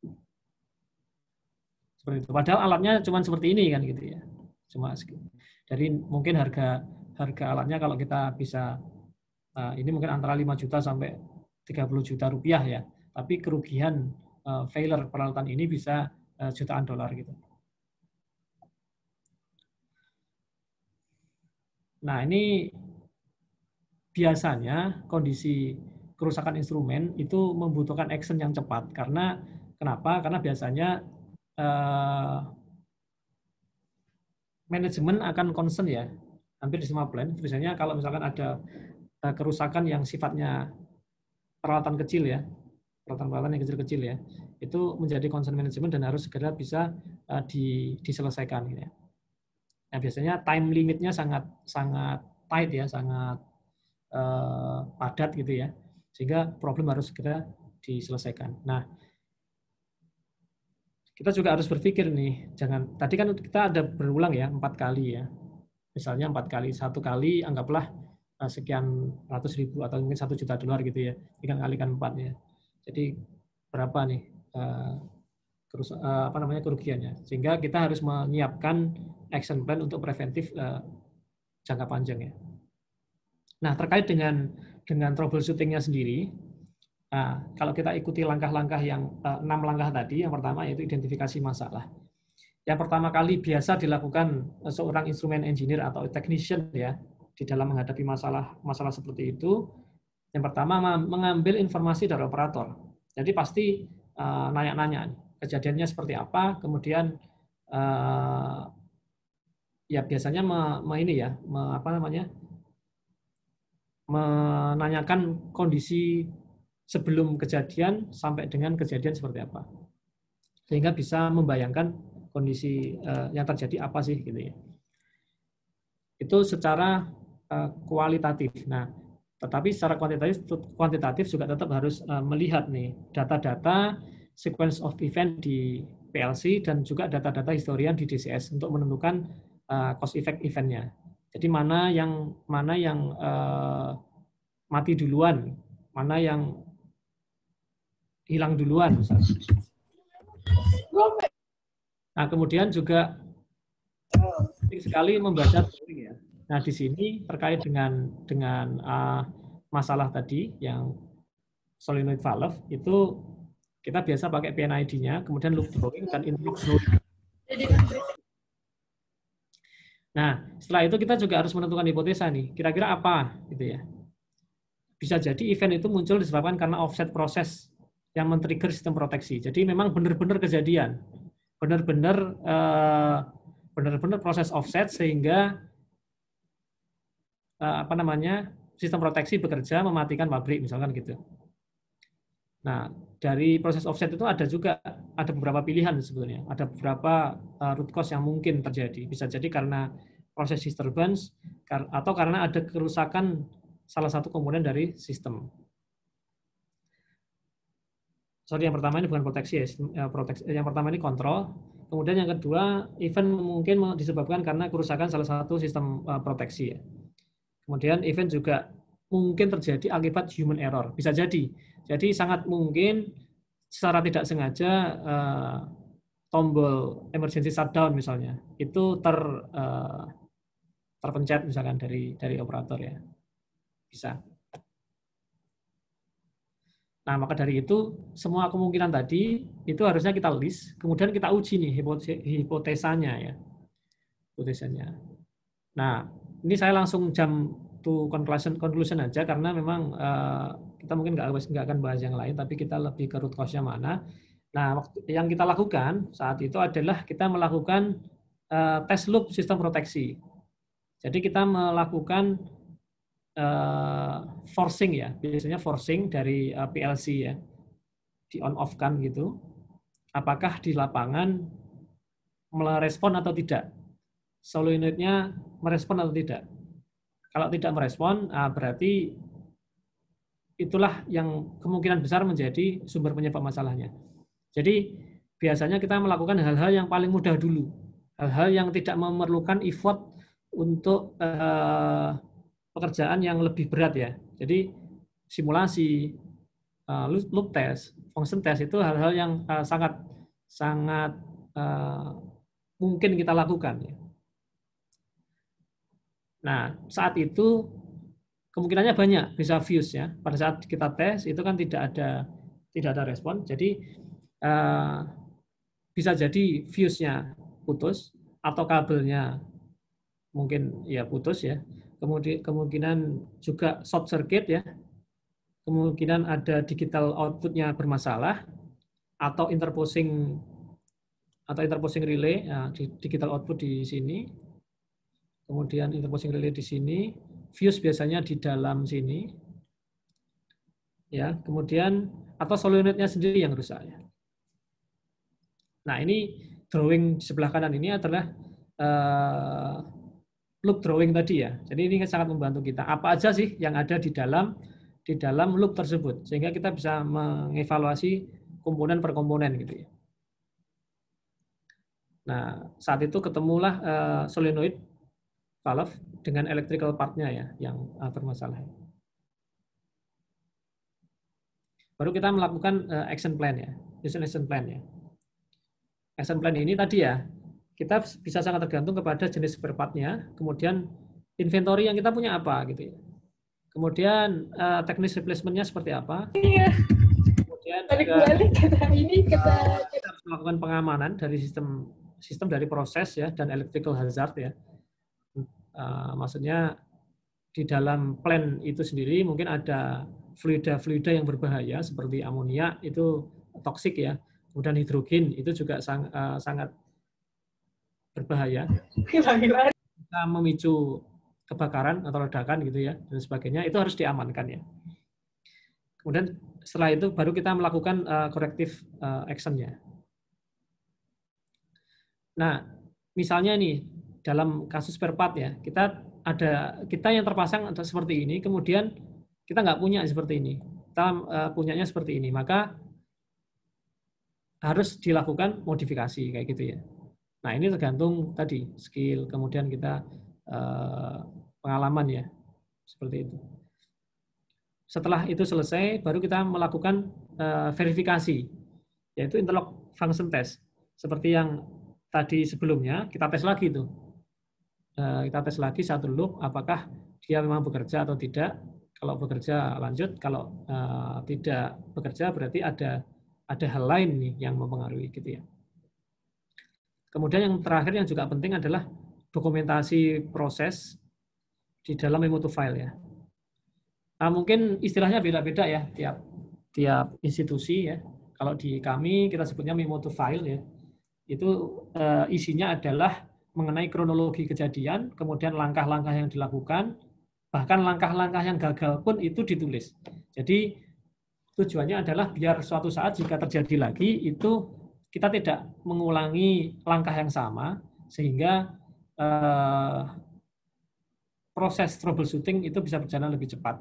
Speaker 2: Seperti itu. Padahal alatnya cuma seperti ini kan gitu ya. Cuma dari mungkin harga alatnya kalau kita bisa ini mungkin antara 5 juta sampai 30 juta rupiah ya. Tapi kerugian failure peralatan ini bisa jutaan dolar gitu. Nah, ini biasanya kondisi kerusakan instrumen itu membutuhkan action yang cepat. Karena kenapa? Karena biasanya manajemen akan concern ya, hampir di semua plant. Biasanya kalau misalkan ada kerusakan yang sifatnya peralatan kecil ya, peralatan yang kecil-kecil ya, itu menjadi concern manajemen dan harus segera bisa diselesaikan. Gitu ya. Nah, biasanya time limitnya sangat tight ya, sangat padat gitu ya, sehingga problem harus segera diselesaikan. Nah, kita juga harus berpikir nih, tadi kan kita ada berulang ya 4 kali ya, misalnya 4 kali, 1 kali anggaplah sekian ratus ribu atau mungkin 1 juta dolar gitu ya, 3 kalikan 4 ya, jadi berapa nih kerugiannya, sehingga kita harus menyiapkan action plan untuk preventif jangka panjang ya. Nah, terkait dengan troubleshooting-nya sendiri, kalau kita ikuti langkah-langkah yang 6 langkah tadi, yang pertama yaitu identifikasi masalah. Yang pertama kali biasa dilakukan seorang instrumen engineer atau technician ya di dalam menghadapi masalah seperti itu. Yang pertama mengambil informasi dari operator. Jadi pasti nanya-nanya kejadiannya seperti apa, kemudian ya biasanya menanyakan kondisi sebelum kejadian sampai dengan kejadian seperti apa, sehingga bisa membayangkan kondisi yang terjadi apa sih gitu ya. Itu secara kualitatif. Nah, Tetapi secara kuantitatif juga tetap harus melihat nih data-data sequence of event di PLC dan juga data-data historian di DCS untuk menentukan cause effect eventnya. Jadi mana yang mati duluan, mana yang hilang duluan misalnya. Nah, kemudian juga penting sekali membaca drawing ya. Nah, di sini terkait dengan masalah tadi yang solenoid valve itu kita biasa pakai PNID-nya, kemudian loop drawing dan interlock node. Nah, setelah itu kita juga harus menentukan hipotesa nih, kira-kira apa gitu ya. Bisa jadi event itu muncul disebabkan karena offset proses yang men-trigger sistem proteksi. Jadi memang benar-benar kejadian. Benar-benar proses offset sehingga sistem proteksi bekerja mematikan pabrik misalkan gitu. Nah, dari proses offset itu ada beberapa pilihan sebetulnya. Ada beberapa root cause yang mungkin terjadi. Bisa jadi karena proses disturbance atau karena ada kerusakan salah satu komponen dari sistem. Sorry, yang pertama ini bukan proteksi ya. Yang pertama ini kontrol. Kemudian yang kedua, event mungkin disebabkan karena kerusakan salah satu sistem proteksi ya. Kemudian event juga mungkin terjadi akibat human error. Bisa jadi. Jadi sangat mungkin secara tidak sengaja tombol emergency shutdown misalnya itu terpencet misalkan dari operator ya. Bisa. Nah, maka dari itu semua kemungkinan tadi itu harusnya kita list, kemudian kita uji nih hipotesanya ya. Hipotesanya. Nah, ini saya langsung jump to conclusion aja karena memang kita mungkin nggak akan bahas yang lain, tapi kita lebih ke root cause-nya mana. Nah, yang kita lakukan saat itu adalah kita melakukan test loop sistem proteksi. Jadi kita melakukan forcing ya, biasanya forcing dari PLC ya, di on off kan gitu. Apakah di lapangan merespon atau tidak? Solenoidnya merespon atau tidak? Kalau tidak merespon, berarti itulah yang kemungkinan besar menjadi sumber penyebab masalahnya. Jadi biasanya kita melakukan hal-hal yang paling mudah dulu, hal-hal yang tidak memerlukan effort untuk pekerjaan yang lebih berat ya. Jadi simulasi, loop test, function test itu hal-hal yang sangat mungkin kita lakukan ya. Nah, saat itu kemungkinannya banyak bisa fuse ya. Pada saat kita tes itu kan tidak ada respon. Jadi bisa jadi fuse-nya putus atau kabelnya mungkin ya putus ya. Kemudian kemungkinan juga short circuit ya. Kemungkinan ada digital output-nya bermasalah atau interposing relay ya, digital output di sini. Kemudian interposing relay di sini, fuse biasanya di dalam sini. Ya, kemudian atau solenoidnya sendiri yang rusak ya. Nah, ini drawing di sebelah kanan ini adalah loop drawing tadi ya. Jadi ini sangat membantu kita. Apa aja sih yang ada di dalam loop tersebut sehingga kita bisa mengevaluasi komponen per komponen gitu ya. Nah, saat itu ketemulah solenoid valve dengan electrical part-nya ya yang bermasalah. Baru kita melakukan action plan ya, action plan ya. Action plan ini tadi ya, kita bisa sangat tergantung kepada jenis spare part-nya, kemudian inventory yang kita punya apa gitu ya. Kemudian teknis replacement-nya seperti apa. Iya. Kemudian kita harus melakukan pengamanan dari sistem dari proses ya dan electrical hazard ya. Maksudnya di dalam plan itu sendiri mungkin ada fluida yang berbahaya seperti amonia itu toksik ya. Kemudian hidrogen itu juga sangat berbahaya. Bisa memicu kebakaran atau ledakan gitu ya dan sebagainya, itu harus diamankan ya. Kemudian setelah itu baru kita melakukan corrective action-nya. Nah, misalnya nih dalam kasus spare part ya, kita yang terpasang seperti ini, kemudian kita nggak punya seperti ini, kita punyanya seperti ini, maka harus dilakukan modifikasi kayak gitu ya. Nah ini tergantung tadi skill, kemudian kita pengalaman ya, seperti itu. Setelah itu selesai, baru kita melakukan verifikasi, yaitu interlock function test. Seperti yang tadi sebelumnya, kita tes lagi itu. Kita tes lagi satu loop, apakah dia memang bekerja atau tidak. Kalau bekerja lanjut, kalau tidak bekerja berarti ada hal lain nih yang mempengaruhi gitu ya. Kemudian yang terakhir yang juga penting adalah dokumentasi proses di dalam memo to file ya. Nah, mungkin istilahnya beda-beda ya tiap institusi ya. Kalau di kami kita sebutnya memo to file ya. Itu isinya adalah mengenai kronologi kejadian, kemudian langkah-langkah yang dilakukan, bahkan langkah-langkah yang gagal pun itu ditulis. Jadi tujuannya adalah biar suatu saat jika terjadi lagi itu kita tidak mengulangi langkah yang sama sehingga proses troubleshooting itu bisa berjalan lebih cepat.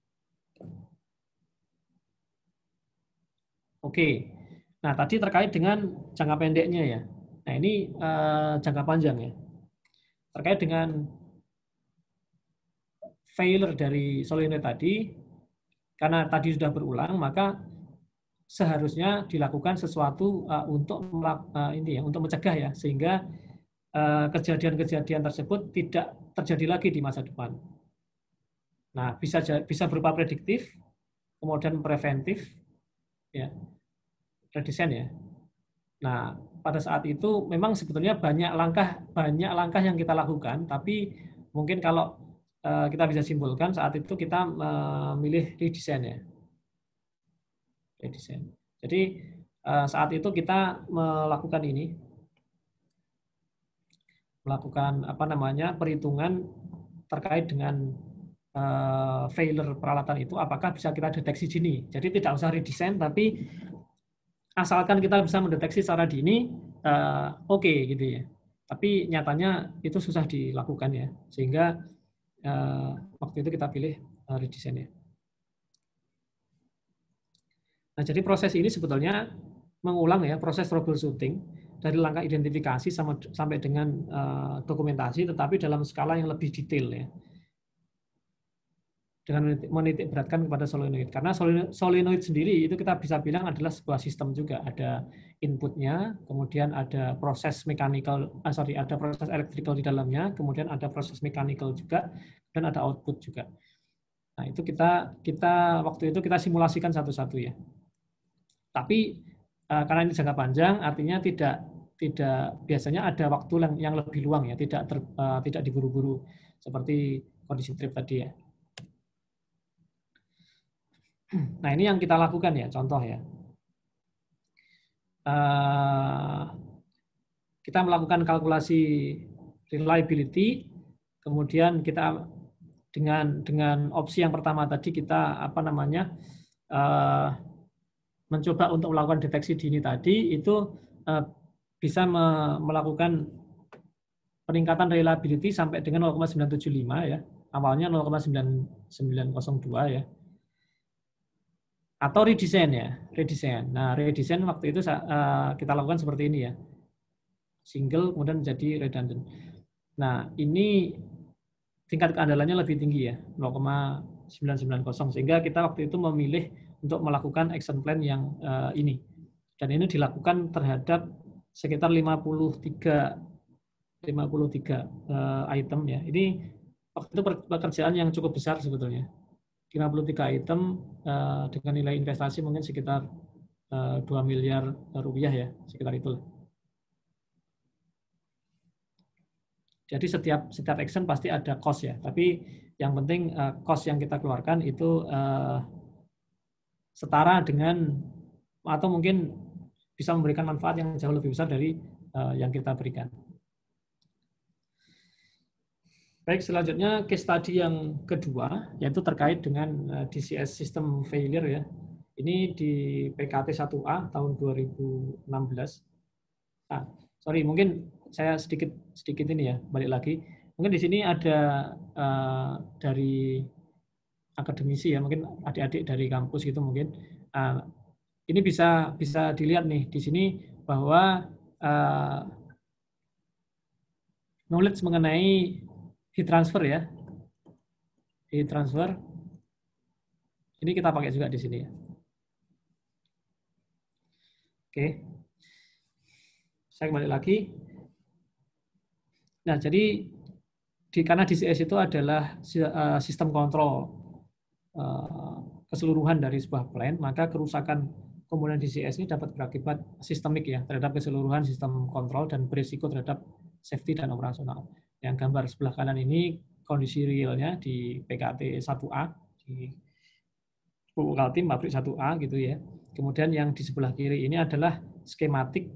Speaker 2: Oke, nah tadi terkait dengan jangka pendeknya ya. Nah ini jangka panjang ya. Terkait dengan failure dari solenoid tadi, karena tadi sudah berulang, maka seharusnya dilakukan sesuatu untuk untuk mencegah ya, sehingga kejadian-kejadian tersebut tidak terjadi lagi di masa depan. Nah, bisa berupa prediktif, kemudian preventif, ya, redesign ya. Nah, pada saat itu memang sebetulnya banyak langkah yang kita lakukan, tapi mungkin kalau kita bisa simpulkan saat itu kita memilih redesign ya. Redesign. Jadi saat itu kita melakukan perhitungan terkait dengan failure peralatan itu, apakah bisa kita deteksi dini. Jadi tidak usah redesign, tapi asalkan kita bisa mendeteksi secara dini, oke gitu ya. Tapi nyatanya itu susah dilakukan ya, sehingga waktu itu kita pilih redesign ya. Nah, jadi proses ini sebetulnya mengulang ya proses troubleshooting dari langkah identifikasi sampai dengan dokumentasi, tetapi dalam skala yang lebih detail ya. Dengan menitik beratkan kepada solenoid. Karena solenoid sendiri itu kita bisa bilang adalah sebuah sistem juga. Ada inputnya, kemudian ada proses ada proses electrical di dalamnya, kemudian ada proses mechanical juga, dan ada output juga. Nah itu kita waktu itu kita simulasikan satu-satu ya. Tapi karena ini jangka panjang, artinya tidak biasanya ada waktu yang lebih luang ya, tidak diburu-buru seperti kondisi trip tadi ya. Nah ini yang kita lakukan ya, contoh ya. Kita melakukan kalkulasi reliability, kemudian kita dengan opsi yang pertama tadi kita mencoba untuk melakukan deteksi dini tadi itu bisa melakukan peningkatan reliability sampai dengan 0,975 ya. Awalnya 0,9902 ya. Atau redesign ya, redesign. Nah, redesign waktu itu kita lakukan seperti ini ya. Single kemudian menjadi redundant. Nah, ini tingkat keandalannya lebih tinggi ya, 0,990 sehingga kita waktu itu memilih untuk melakukan action plan yang ini. Dan ini dilakukan terhadap sekitar 53 item ya. Ini waktu itu pekerjaan yang cukup besar sebetulnya. 53 item dengan nilai investasi mungkin sekitar 2 miliar rupiah ya, sekitar itu. Jadi setiap action pasti ada cost ya, tapi yang penting cost yang kita keluarkan itu setara dengan atau mungkin bisa memberikan manfaat yang jauh lebih besar dari yang kita berikan. Baik, selanjutnya case study yang kedua, yaitu terkait dengan DCS System Failure ya. Ini di PKT 1A tahun 2016. Sorry, mungkin saya sedikit ini ya, balik lagi. Mungkin di sini ada dari akademisi ya, mungkin adik-adik dari kampus gitu mungkin. Ini bisa dilihat nih di sini bahwa knowledge mengenai heat transfer ya. Heat transfer ini kita pakai juga di sini ya. Oke. Saya kembali lagi. Nah, jadi karena DCS itu adalah sistem kontrol keseluruhan dari sebuah plant, maka kerusakan komponen DCS ini dapat berakibat sistemik ya terhadap keseluruhan sistem kontrol dan berisiko terhadap safety dan operasional. Yang gambar sebelah kanan ini kondisi realnya di PKT 1A di Kaltim pabrik 1A gitu ya. Kemudian yang di sebelah kiri ini adalah skematik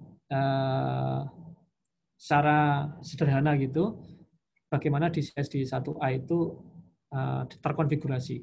Speaker 2: secara sederhana gitu bagaimana DCS di 1A itu terkonfigurasi.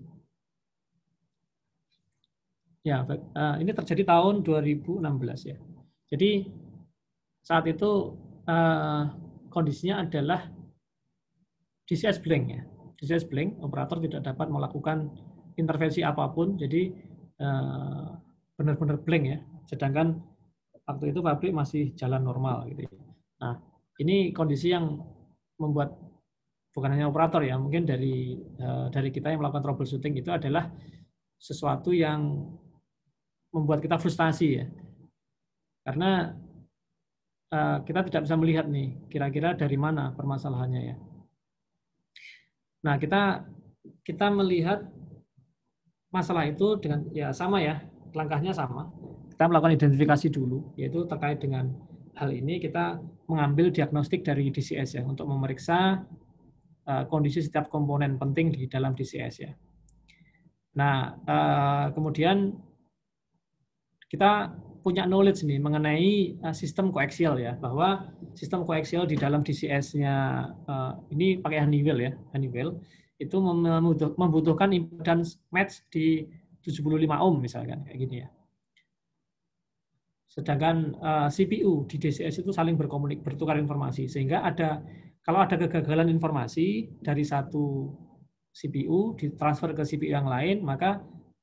Speaker 2: Ya, ini terjadi tahun 2016 ya. Jadi saat itu kondisinya adalah DCS blank ya. DCS blank, operator tidak dapat melakukan intervensi apapun, jadi benar-benar blank ya. Sedangkan waktu itu pabrik masih jalan normal gitu. Nah, ini kondisi yang membuat bukan hanya operator ya, mungkin dari kita yang melakukan troubleshooting itu adalah sesuatu yang membuat kita frustasi ya. Karena kita tidak bisa melihat nih kira-kira dari mana permasalahannya ya. Nah, kita melihat masalah itu dengan ya sama ya, langkahnya sama. Kita melakukan identifikasi dulu, yaitu terkait dengan hal ini kita mengambil diagnostik dari DCS ya untuk memeriksa kondisi setiap komponen penting di dalam DCS ya. Nah, kemudian kita punya knowledge nih mengenai sistem koaksial ya, bahwa sistem koaksial di dalam DCS-nya ini pakai Honeywell ya, Honeywell itu membutuhkan impedance match di 75 ohm misalkan kayak gini ya. Sedangkan CPU di DCS itu saling bertukar informasi sehingga kalau ada kegagalan informasi dari satu CPU ditransfer ke CPU yang lain, maka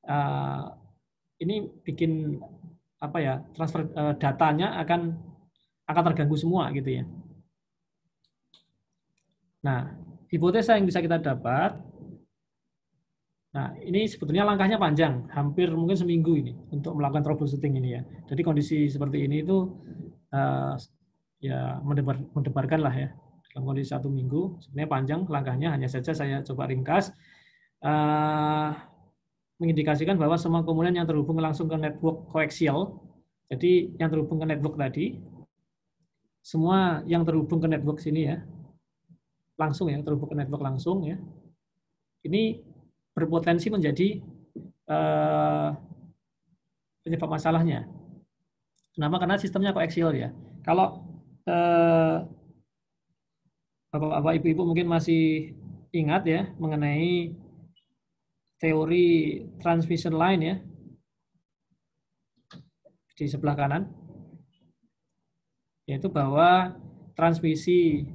Speaker 2: ini bikin apa ya, transfer datanya akan terganggu semua gitu ya. Nah, hipotesa yang bisa kita dapat, nah ini sebetulnya langkahnya panjang, hampir mungkin seminggu ini untuk melakukan troubleshooting ini ya. Jadi kondisi seperti ini itu ya mendebarkan lah ya. Dalam kondisi 1 minggu, sebenarnya panjang langkahnya, hanya saja saya coba ringkas. Mengindikasikan bahwa semua komponen yang terhubung langsung ke network koaksial, jadi yang terhubung ke network tadi, semua yang terhubung ke network sini ya, langsung ya, terhubung ke network langsung ya, ini berpotensi menjadi penyebab masalahnya. Kenapa? Karena sistemnya koaksial ya. Kalau Bapak-bapak, ibu-ibu mungkin masih ingat ya mengenai teori transmission line ya di sebelah kanan, yaitu bahwa transmisi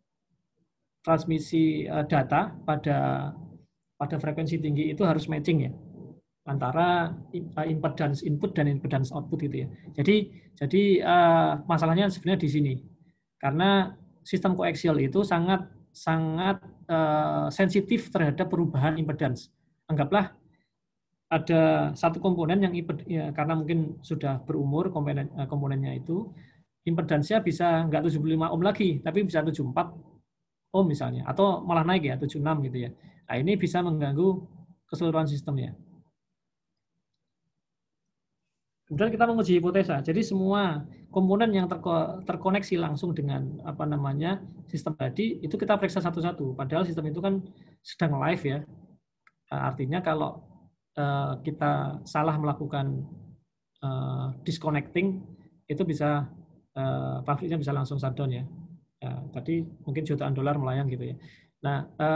Speaker 2: data pada frekuensi tinggi itu harus matching ya antara impedance input dan impedance output gitu ya. Jadi masalahnya sebenarnya di sini karena sistem koaksial itu sangat sensitif terhadap perubahan impedance. Anggaplah ada satu komponen yang ya, karena mungkin sudah berumur komponennya itu, impedance-nya bisa nggak 75 ohm lagi, tapi bisa 74 ohm misalnya, atau malah naik ya, 76 gitu ya. Nah, ini bisa mengganggu keseluruhan sistemnya. Kemudian kita menguji hipotesa. Jadi semua komponen yang terkoneksi langsung dengan sistem tadi itu kita periksa satu-satu. Padahal sistem itu kan sedang live ya. Artinya kalau kita salah melakukan disconnecting itu bisa pabriknya bisa langsung shutdown ya. Tadi mungkin jutaan dolar melayang gitu ya. Nah,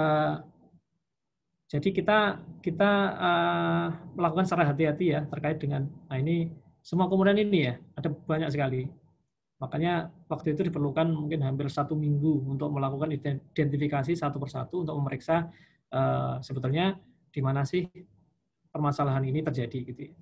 Speaker 2: jadi kita melakukan secara hati-hati ya terkait dengan ini semua komponen ini ya, ada banyak sekali. Makanya waktu itu diperlukan mungkin hampir 1 minggu untuk melakukan identifikasi satu persatu untuk memeriksa sebetulnya di mana sih permasalahan ini terjadi gitu ya.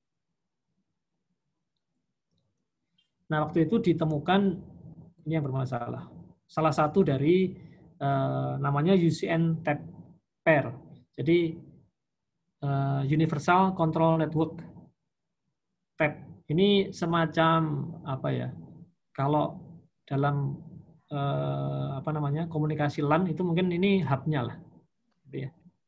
Speaker 2: Nah, waktu itu ditemukan ini yang bermasalah. Salah satu dari namanya UCN TAP pair. Jadi Universal Control Network TAP. Ini semacam apa ya? Kalau dalam komunikasi LAN itu mungkin ini hub-nya lah. Gitu ya.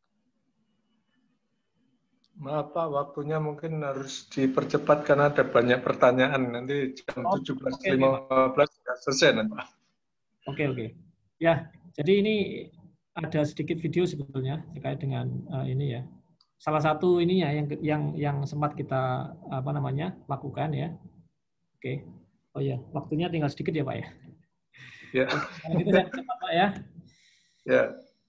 Speaker 3: Maaf Pak, waktunya mungkin harus dipercepat karena ada banyak pertanyaan. Nanti jam 17.15 sudah selesai nanti Pak.
Speaker 2: Oke. Ya, jadi ini ada sedikit video sebetulnya terkait dengan ini ya. Salah satu ininya yang sempat kita lakukan ya. Oke. Oh ya, waktunya tinggal sedikit ya Pak ya.
Speaker 3: Ya.
Speaker 2: Itu saya cepat Pak ya.
Speaker 3: Ya.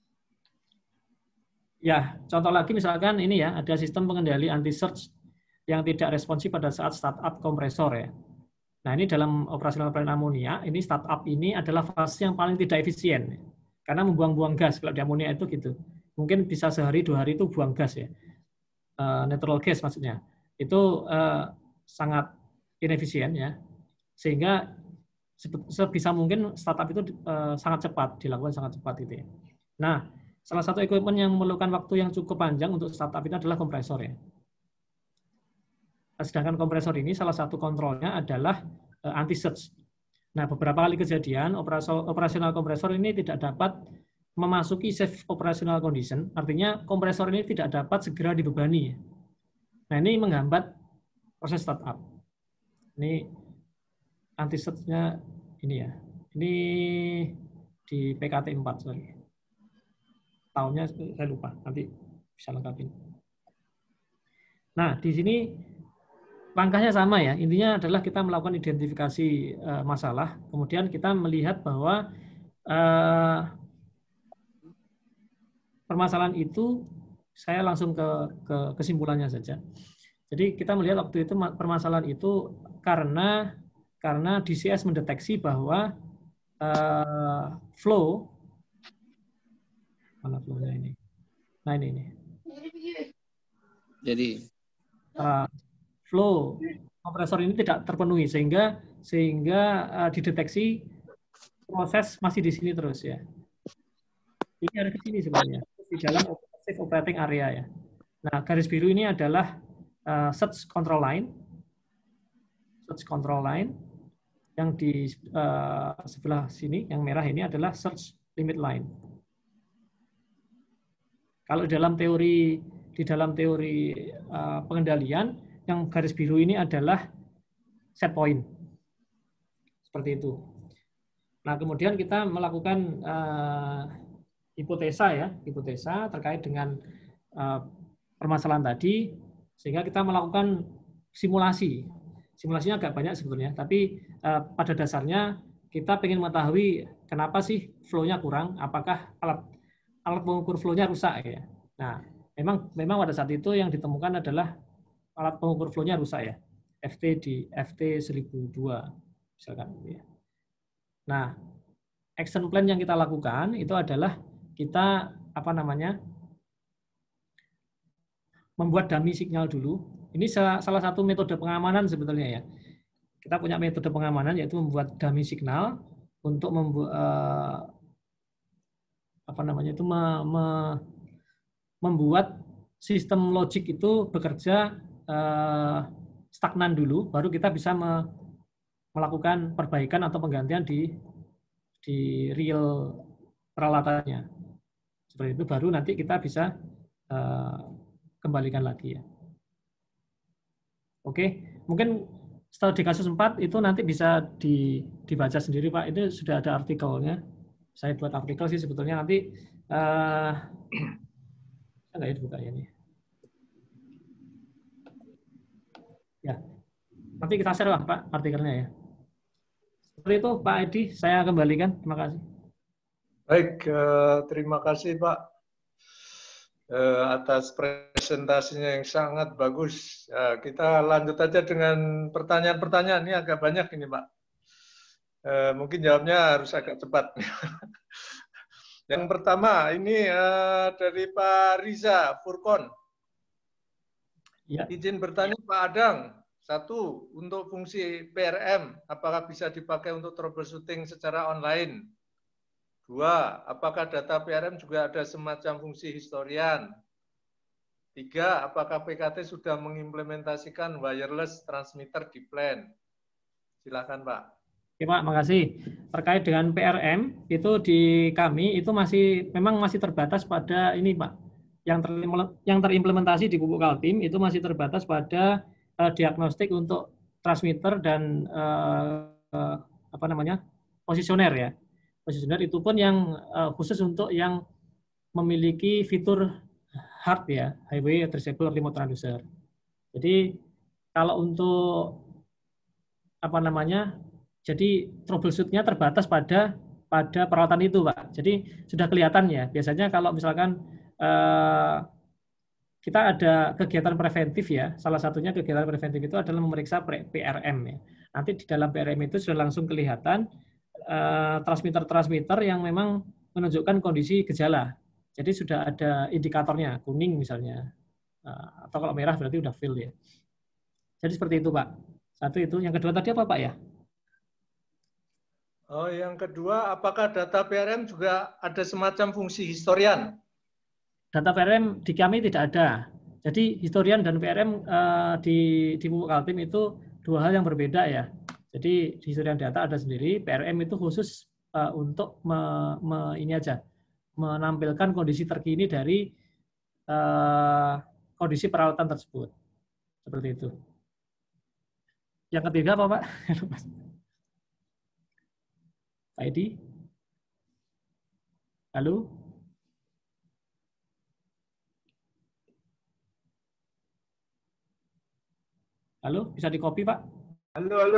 Speaker 2: Ya, contoh lagi misalkan ini ya, ada sistem pengendali anti-surge yang tidak responsif pada saat startup kompresor ya. Nah, ini dalam operasional plan amonia, ini startup ini adalah fase yang paling tidak efisien. Karena membuang-buang gas, kalau di amonia itu gitu. Mungkin bisa sehari, 2 hari itu buang gas ya. Natural gas maksudnya. Itu sangat inefisien ya. Sehingga sebisa mungkin startup itu sangat cepat, dilakukan sangat cepat gitu ya. Nah, salah satu equipment yang memerlukan waktu yang cukup panjang untuk startup itu adalah kompresor ya. Sedangkan kompresor ini salah satu kontrolnya adalah anti-surge. Nah, beberapa kali kejadian operasional kompresor ini tidak dapat memasuki safe operational condition, artinya kompresor ini tidak dapat segera dibebani. Nah, ini menghambat proses startup. Ini anti-surge-nya ini ya. Ini di PKT 4, sorry. Tahunnya saya lupa, nanti bisa lengkapin. Nah, di sini langkahnya sama ya, intinya adalah kita melakukan identifikasi masalah, kemudian kita melihat bahwa permasalahan itu, saya langsung ke kesimpulannya saja. Jadi kita melihat waktu itu permasalahan itu karena DCS mendeteksi bahwa flow, mana flow-nya ini? Nah ini.
Speaker 4: Jadi
Speaker 2: flow kompresor ini tidak terpenuhi sehingga dideteksi proses masih di sini terus ya. Ini ada di sini sebenarnya di dalam safe operating area ya. Nah, garis biru ini adalah surge control line yang di sebelah sini yang merah ini adalah surge limit line. Kalau di dalam teori pengendalian, yang garis biru ini adalah set point. Seperti itu. Nah, kemudian kita melakukan hipotesa terkait dengan permasalahan tadi, sehingga kita melakukan simulasi. Simulasinya agak banyak sebetulnya, tapi pada dasarnya kita ingin mengetahui kenapa sih flow-nya kurang, apakah alat pengukur flow-nya rusak ya. Nah, memang pada saat itu yang ditemukan adalah alat pengukur flow-nya rusak ya. FT 1002 misalkan ya. Nah, action plan yang kita lakukan itu adalah kita membuat dummy signal dulu. Ini salah satu metode pengamanan sebetulnya ya. Kita punya metode pengamanan yaitu membuat dummy signal untuk membuat sistem logik itu bekerja stagnan dulu, baru kita bisa melakukan perbaikan atau penggantian di real peralatannya. Seperti itu baru nanti kita bisa kembalikan lagi ya. Oke, mungkin setelah di kasus 4 itu nanti bisa dibaca sendiri Pak. Itu sudah ada artikelnya. Saya buat artikel sih sebetulnya nanti nggak ya dibuka ya nih. Ya, nanti kita share lah Pak artikelnya ya. Seperti itu Pak Edi, saya kembalikan. Terima kasih.
Speaker 3: Baik, terima kasih Pak atas presentasinya yang sangat bagus. Kita lanjut aja dengan pertanyaan-pertanyaan. Ini agak banyak ini Pak. Mungkin jawabnya harus agak cepat. Yang pertama ini dari Pak Riza Furkon.
Speaker 2: Ya.
Speaker 3: Izin bertanya Pak Adang. Satu, untuk fungsi PRM, apakah bisa dipakai untuk troubleshooting secara online? Dua, apakah data PRM juga ada semacam fungsi historian? Tiga, apakah PKT sudah mengimplementasikan wireless transmitter di plan? Silakan Pak.
Speaker 2: Oke Pak, makasih. Terkait dengan PRM, itu di kami itu memang masih terbatas pada ini Pak. Yang terimplementasi di Pupuk Kaltim itu masih terbatas pada diagnostik untuk transmitter dan posisioner ya. Posisioner itu pun yang khusus untuk yang memiliki fitur hard ya, highway addressable remote transducer. Jadi kalau untuk jadi troubleshoot-nya terbatas pada peralatan itu, Pak. Jadi sudah kelihatan ya. Biasanya kalau misalkan kita ada kegiatan preventif ya. Salah satunya kegiatan preventif itu adalah memeriksa PRM ya. Nanti di dalam PRM itu sudah langsung kelihatan transmitter yang memang menunjukkan kondisi gejala. Jadi sudah ada indikatornya, kuning misalnya. Atau kalau merah berarti udah fail ya. Jadi seperti itu, Pak. Satu itu. Yang kedua tadi apa, Pak ya?
Speaker 3: Oh, yang kedua, apakah data PRM juga ada semacam fungsi historian?
Speaker 2: Data PRM di kami tidak ada. Jadi historian dan PRM di Pupuk Kaltim itu dua hal yang berbeda ya. Jadi di historian data ada sendiri, PRM itu khusus untuk menampilkan kondisi terkini dari kondisi peralatan tersebut. Seperti itu. Yang ketiga apa, Pak? Pak Edi? Halo? Halo, bisa di-copy, Pak?
Speaker 3: Halo, halo.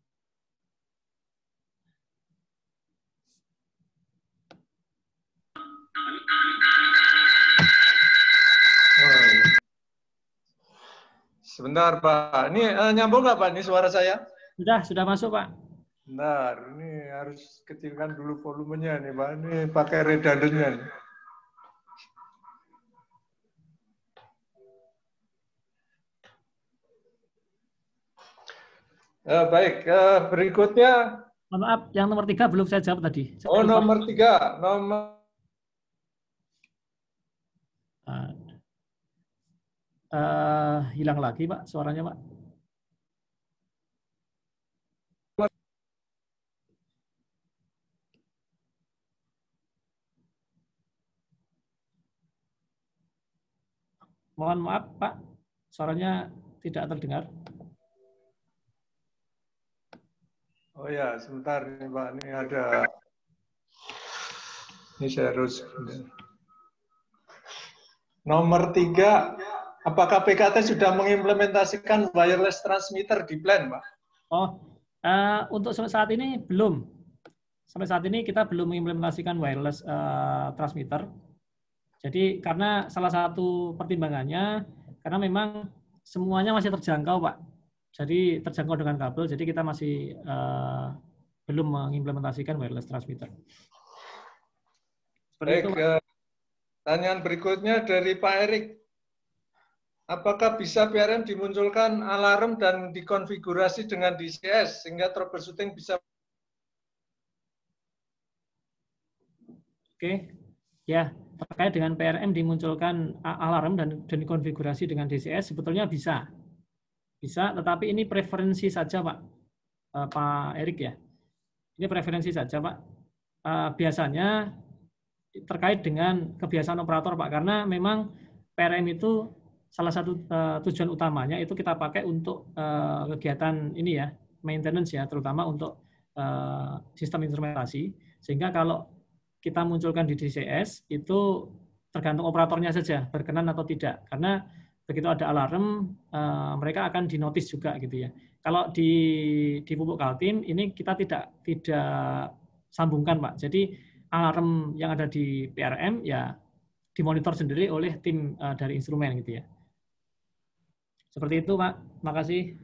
Speaker 3: Sebentar, Pak. Ini nyambung nggak, Pak? Ini suara saya?
Speaker 2: Sudah masuk, Pak.
Speaker 3: Bentar, ini harus kecilkan dulu volumenya nih, Pak. Ini pakai redundannya nih. Baik, berikutnya.
Speaker 2: Mohon maaf, yang nomor 3 belum saya jawab tadi.
Speaker 3: Nomor 3. Nomor
Speaker 2: hilang lagi, Pak, suaranya, Pak. Mohon maaf, Pak, suaranya tidak terdengar.
Speaker 3: Oh ya, sebentar nih Pak, ini ada. Ini saya harus. Nomor 3, apakah PKT sudah mengimplementasikan wireless transmitter di plan, Pak?
Speaker 2: Oh, untuk saat ini belum. Sampai saat ini kita belum mengimplementasikan wireless transmitter. Jadi karena salah satu pertimbangannya, karena memang semuanya masih terjangkau, Pak. Jadi terjangkau dengan kabel, jadi kita masih belum mengimplementasikan wireless transmitter.
Speaker 3: Baik, pertanyaan berikutnya dari Pak Erik. Apakah bisa PRM dimunculkan alarm dan dikonfigurasi dengan DCS sehingga troubleshooting bisa?
Speaker 2: Oke, ya. Terkait dengan PRM dimunculkan alarm dan dikonfigurasi dengan DCS sebetulnya bisa. Bisa, tetapi ini preferensi saja, Pak. Pak Erik ya. Ini preferensi saja, Pak. Biasanya terkait dengan kebiasaan operator, Pak, karena memang PRM itu salah satu tujuan utamanya itu kita pakai untuk kegiatan ini ya, maintenance ya, terutama untuk sistem instrumentasi. Sehingga kalau kita munculkan di DCS itu tergantung operatornya saja berkenan atau tidak, karena begitu ada alarm mereka akan dinotis juga gitu ya. Kalau di Pupuk Kaltim ini kita tidak sambungkan, Pak. Jadi alarm yang ada di PRM ya dimonitor sendiri oleh tim dari instrumen gitu ya. Seperti itu, Pak. Makasih.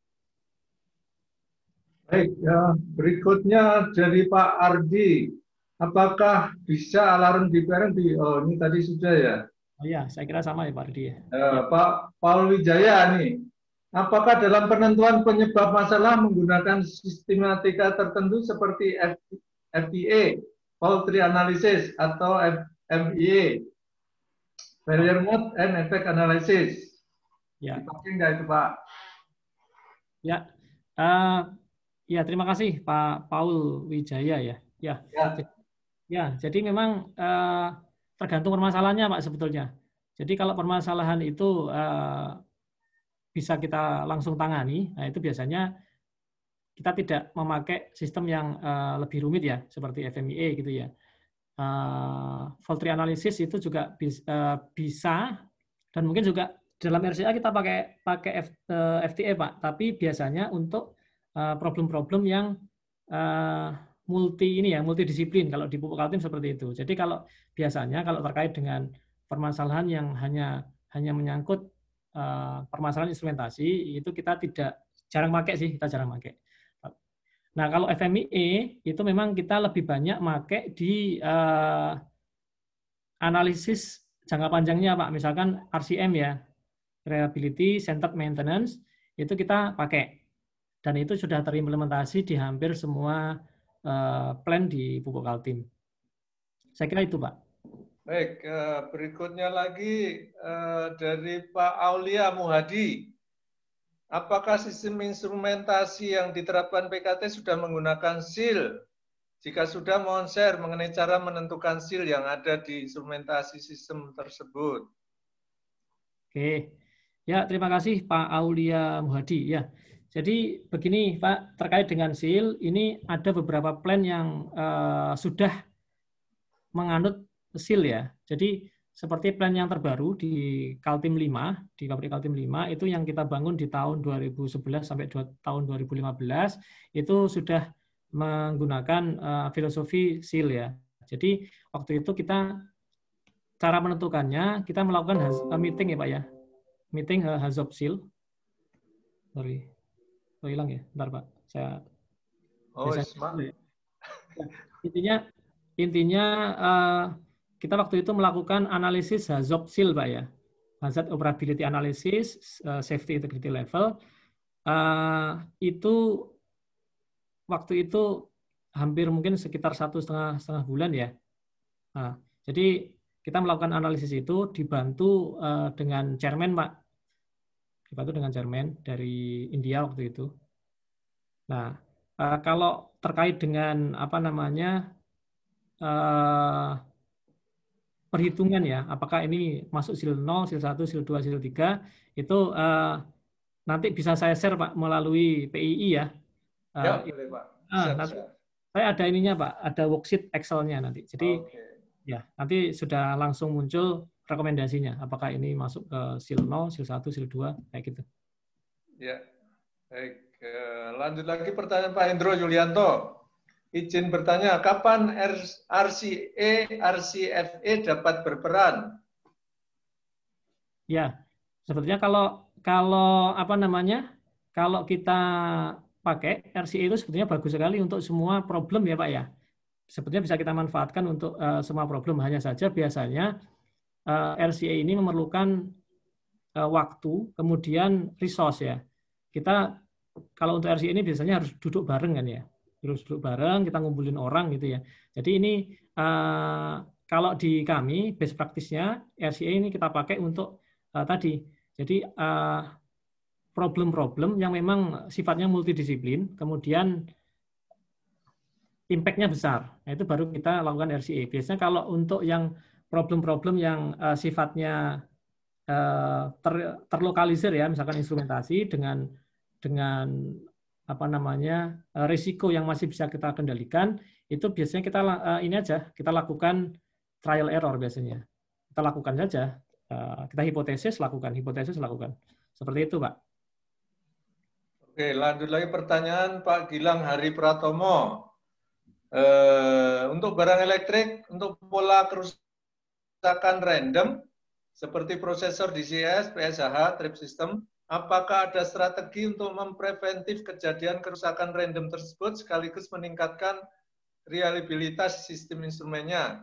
Speaker 3: Baik, ya, berikutnya dari Pak Ardi. apakah bisa alarm di PRM oh ini tadi sudah ya.
Speaker 2: Oh ya, saya kira sama ya Pak Rudi ya.
Speaker 3: Pak Paul Wijaya nih, apakah dalam penentuan penyebab masalah menggunakan sistematika tertentu seperti FTA, fault tree analysis, atau FMEA, failure mode and effect analysis?
Speaker 2: Ya.
Speaker 3: Dipakai nggak itu Pak?
Speaker 2: Ya, ya terima kasih Pak Paul Wijaya ya. Ya, jadi memang tergantung permasalahannya Pak sebetulnya. Jadi kalau permasalahan itu bisa kita langsung tangani, nah itu biasanya kita tidak memakai sistem yang lebih rumit ya, seperti FMEA gitu ya. Fault tree analysis itu juga bisa, dan mungkin juga dalam RCA kita pakai FTA Pak, tapi biasanya untuk problem-problem yang multidisiplin kalau di pupuk Kaltim seperti itu. Jadi kalau biasanya kalau terkait dengan permasalahan yang hanya menyangkut permasalahan instrumentasi itu kita jarang pakai sih, kita jarang pakai. Nah, kalau FMEA itu memang kita lebih banyak pakai di analisis jangka panjangnya Pak. Misalkan RCM ya, Reliability Centered Maintenance, itu kita pakai. Dan itu sudah terimplementasi di hampir semua plan di pupuk Kaltim. Saya kira itu, Pak.
Speaker 3: Baik, berikutnya lagi dari Pak Aulia Muhadi. Apakah sistem instrumentasi yang diterapkan PKT sudah menggunakan SIL? Jika sudah, mohon share mengenai cara menentukan SIL yang ada di instrumentasi sistem tersebut.
Speaker 2: Oke, ya terima kasih Pak Aulia Muhadi. Ya, jadi begini Pak, terkait dengan SIL, ini ada beberapa plan yang sudah menganut SIL ya. Jadi seperti plan yang terbaru di Kaltim 5, di pabrik Kaltim 5, itu yang kita bangun di tahun 2011 sampai tahun 2015, itu sudah menggunakan filosofi SIL ya. Jadi waktu itu kita, cara menentukannya, kita melakukan meeting ya Pak ya. Meeting HAZOP SIL. Sorry. Oh, hilang ya? Bentar Pak. Saya Intinya kita waktu itu melakukan analisis HAZOP SIL Pak ya. Hazard Operability Analysis, Safety Integrity Level. Itu waktu itu hampir mungkin sekitar 1,5 bulan ya. Nah, jadi kita melakukan analisis itu dibantu dengan chairman Pak. Dibantu dengan chairman dari India waktu itu. Nah, kalau terkait dengan apa namanya perhitungan ya, apakah ini masuk SIL 0, SIL 1, SIL 2, SIL 3, itu nanti bisa saya share Pak melalui PII ya.
Speaker 3: Ya, boleh Pak.
Speaker 2: Nanti saya ada ininya Pak, ada worksheet Excel-nya nanti. Jadi ya, nanti sudah langsung muncul rekomendasinya, apakah ini masuk ke SIL 0, SIL 1, SIL 2, kayak gitu.
Speaker 3: Ya, baik. Lanjut lagi pertanyaan Pak Hendro Yulianto. Izin bertanya, kapan RCFE dapat berperan?
Speaker 2: Ya, sebetulnya kalau apa namanya, kalau kita pakai RCA itu sebetulnya bagus sekali untuk semua problem ya Pak ya. Sebetulnya bisa kita manfaatkan untuk semua problem, hanya saja biasanya RCA ini memerlukan waktu, kemudian resource ya. Kita kalau untuk RCA ini biasanya harus duduk bareng kan ya. Harus duduk bareng, kita ngumpulin orang gitu ya. Jadi ini kalau di kami best practice-nya RCA ini kita pakai untuk tadi. Jadi problem-problem yang memang sifatnya multidisiplin, kemudian impact-nya besar. Nah, itu baru kita lakukan RCA. Biasanya kalau untuk yang problem-problem yang sifatnya terlokalisir ya, misalkan instrumentasi dengan apa namanya risiko yang masih bisa kita kendalikan, itu biasanya kita ini aja, kita lakukan trial error biasanya. Kita lakukan saja, kita hipotesis lakukan, seperti itu Pak.
Speaker 3: Oke, lanjut lagi pertanyaan Pak Gilang Hari Pratomo. Untuk barang elektrik, untuk pola kerusakan random seperti prosesor DCS, PSH, trip system, apakah ada strategi untuk mempreventif kejadian kerusakan random tersebut sekaligus meningkatkan reliabilitas sistem instrumennya.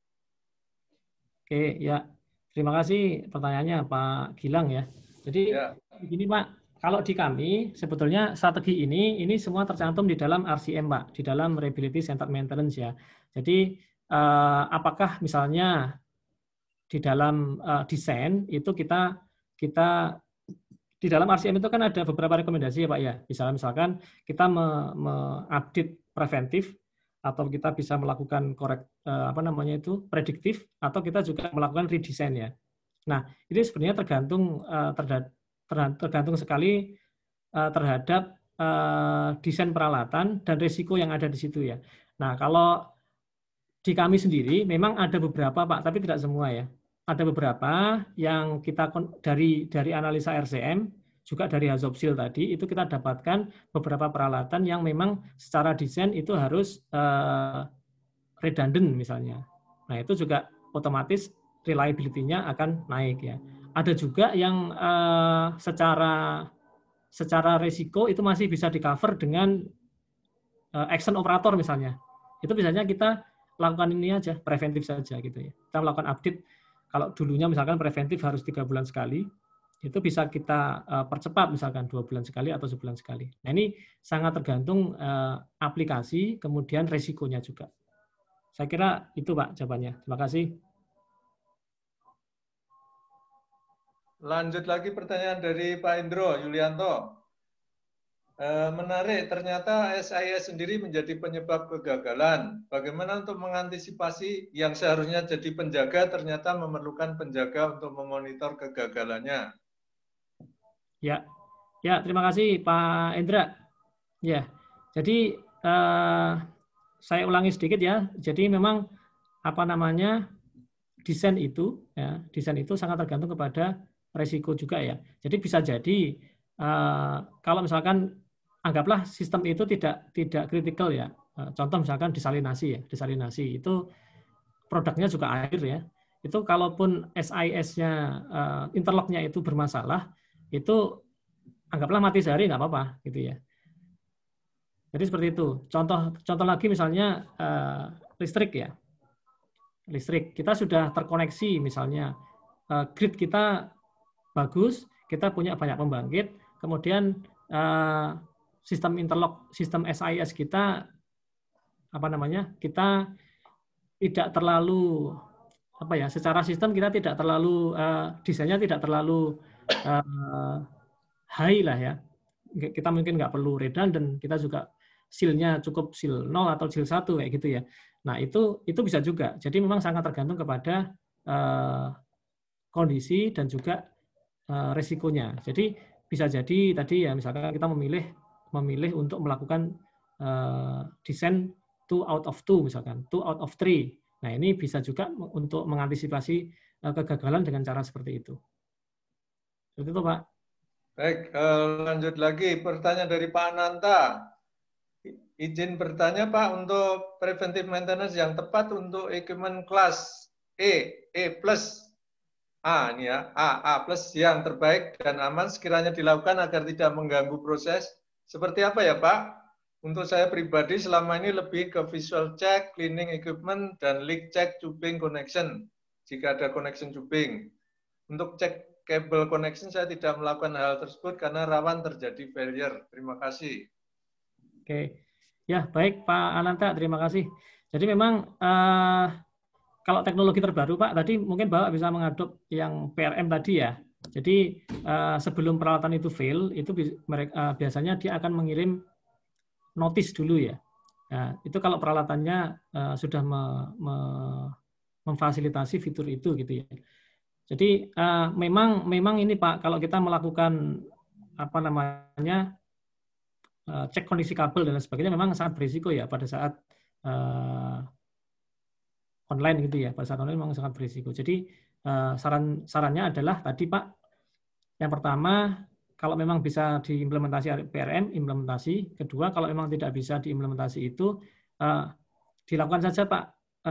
Speaker 2: Oke, ya. Terima kasih pertanyaannya Pak Gilang ya. Jadi
Speaker 3: Ya.
Speaker 2: begini Pak, kalau di kami sebetulnya strategi ini semua tercantum di dalam RCM Pak, di dalam Reliability Centered Maintenance ya. Jadi apakah misalnya di dalam desain itu kita di dalam RCM itu kan ada beberapa rekomendasi ya Pak ya. Misalkan kita mengupdate preventif atau kita bisa melakukan prediktif atau kita juga melakukan redesign ya. Nah, ini sebenarnya tergantung sekali terhadap desain peralatan dan risiko yang ada di situ ya. Nah, kalau di kami sendiri memang ada beberapa Pak, tapi tidak semua ya. Ada beberapa yang kita dari analisa RCM juga dari Hazopsil tadi itu kita dapatkan beberapa peralatan yang memang secara desain itu harus redundant misalnya. Nah, itu juga otomatis reliability-nya akan naik ya. Ada juga yang secara risiko itu masih bisa di-cover dengan action operator misalnya. Itu biasanya kita lakukan ini aja, preventif saja gitu ya. Kita melakukan update, kalau dulunya misalkan preventif harus 3 bulan sekali, itu bisa kita percepat misalkan 2 bulan sekali atau sebulan sekali. Nah, ini sangat tergantung aplikasi, kemudian risikonya juga. Saya kira itu Pak jawabannya. Terima kasih.
Speaker 3: Lanjut lagi pertanyaan dari Pak Indro Yulianto. Menarik, ternyata SIS sendiri menjadi penyebab kegagalan. Bagaimana untuk mengantisipasi yang seharusnya jadi penjaga ternyata memerlukan penjaga untuk memonitor kegagalannya?
Speaker 2: Ya, terima kasih Pak Indra. Ya, jadi saya ulangi sedikit ya. Jadi memang desain itu sangat tergantung kepada resiko juga ya. Jadi bisa jadi kalau misalkan anggaplah sistem itu tidak kritikal ya. Contoh misalkan desalinasi ya. Desalinasi itu produknya juga air ya. Itu kalaupun SIS-nya interlock-nya itu bermasalah, itu anggaplah mati sehari nggak apa-apa gitu ya. Jadi seperti itu. Contoh lagi misalnya listrik ya. Listrik kita sudah terkoneksi misalnya grid kita bagus, kita punya banyak pembangkit, kemudian sistem interlock, sistem SIS kita kita tidak terlalu secara sistem kita tidak terlalu desainnya tidak terlalu high lah ya. Kita mungkin nggak perlu redundant, kita juga seal-nya cukup seal 0 atau seal 1 kayak gitu ya. Nah, itu bisa juga. Jadi memang sangat tergantung kepada kondisi dan juga resikonya. Jadi bisa jadi tadi ya misalkan kita memilih untuk melakukan desain 2 out of 2 misalkan, 2 out of 3. Nah, ini bisa juga untuk mengantisipasi kegagalan dengan cara seperti itu. Seperti itu, Pak.
Speaker 3: Baik, lanjut lagi pertanyaan dari Pak Ananta. Izin bertanya Pak, untuk preventive maintenance yang tepat untuk equipment kelas E plus A ini ya, A plus yang terbaik dan aman sekiranya dilakukan agar tidak mengganggu proses. Seperti apa ya Pak? Untuk saya pribadi selama ini lebih ke visual check, cleaning equipment, dan leak check tubing connection jika ada connection tubing. Untuk cek kabel connection saya tidak melakukan hal tersebut karena rawan terjadi failure. Terima kasih.
Speaker 2: Oke. Ya, baik Pak Ananta, terima kasih. Jadi memang kalau teknologi terbaru Pak, tadi mungkin Bapak bisa mengadop yang PRM tadi ya. Jadi sebelum peralatan itu fail, itu biasanya dia akan mengirim notice dulu ya. Nah, itu kalau peralatannya sudah memfasilitasi fitur itu gitu ya. Jadi memang ini Pak, kalau kita melakukan cek kondisi kabel dan sebagainya memang sangat berisiko ya pada saat online gitu ya. Pada saat online memang sangat berisiko. Jadi sarannya adalah tadi Pak, yang pertama kalau memang bisa diimplementasi PRM, implementasi. Kedua, kalau memang tidak bisa diimplementasi itu dilakukan saja Pak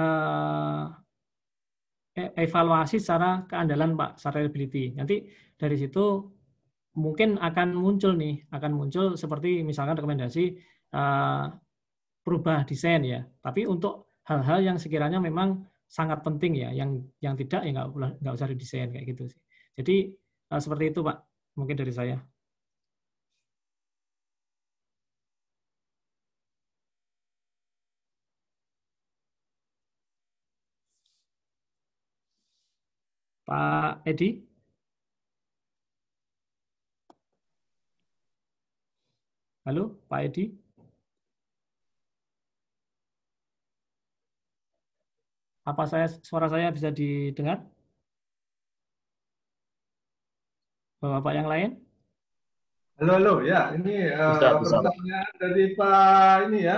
Speaker 2: evaluasi secara keandalan Pak, secara reliability. Nanti dari situ mungkin akan muncul seperti misalkan rekomendasi perubah desain ya. Tapi untuk hal-hal yang sekiranya memang sangat penting ya, yang tidak ya nggak usah didesain kayak gitu sih. Jadi seperti itu Pak, mungkin dari saya. Pak Edi? Halo, Pak Edi? Apa suara saya bisa didengar? Bapak yang lain?
Speaker 3: Halo, halo. Ya, ini
Speaker 4: Bisa.
Speaker 3: pertanyaan dari Pak ini ya.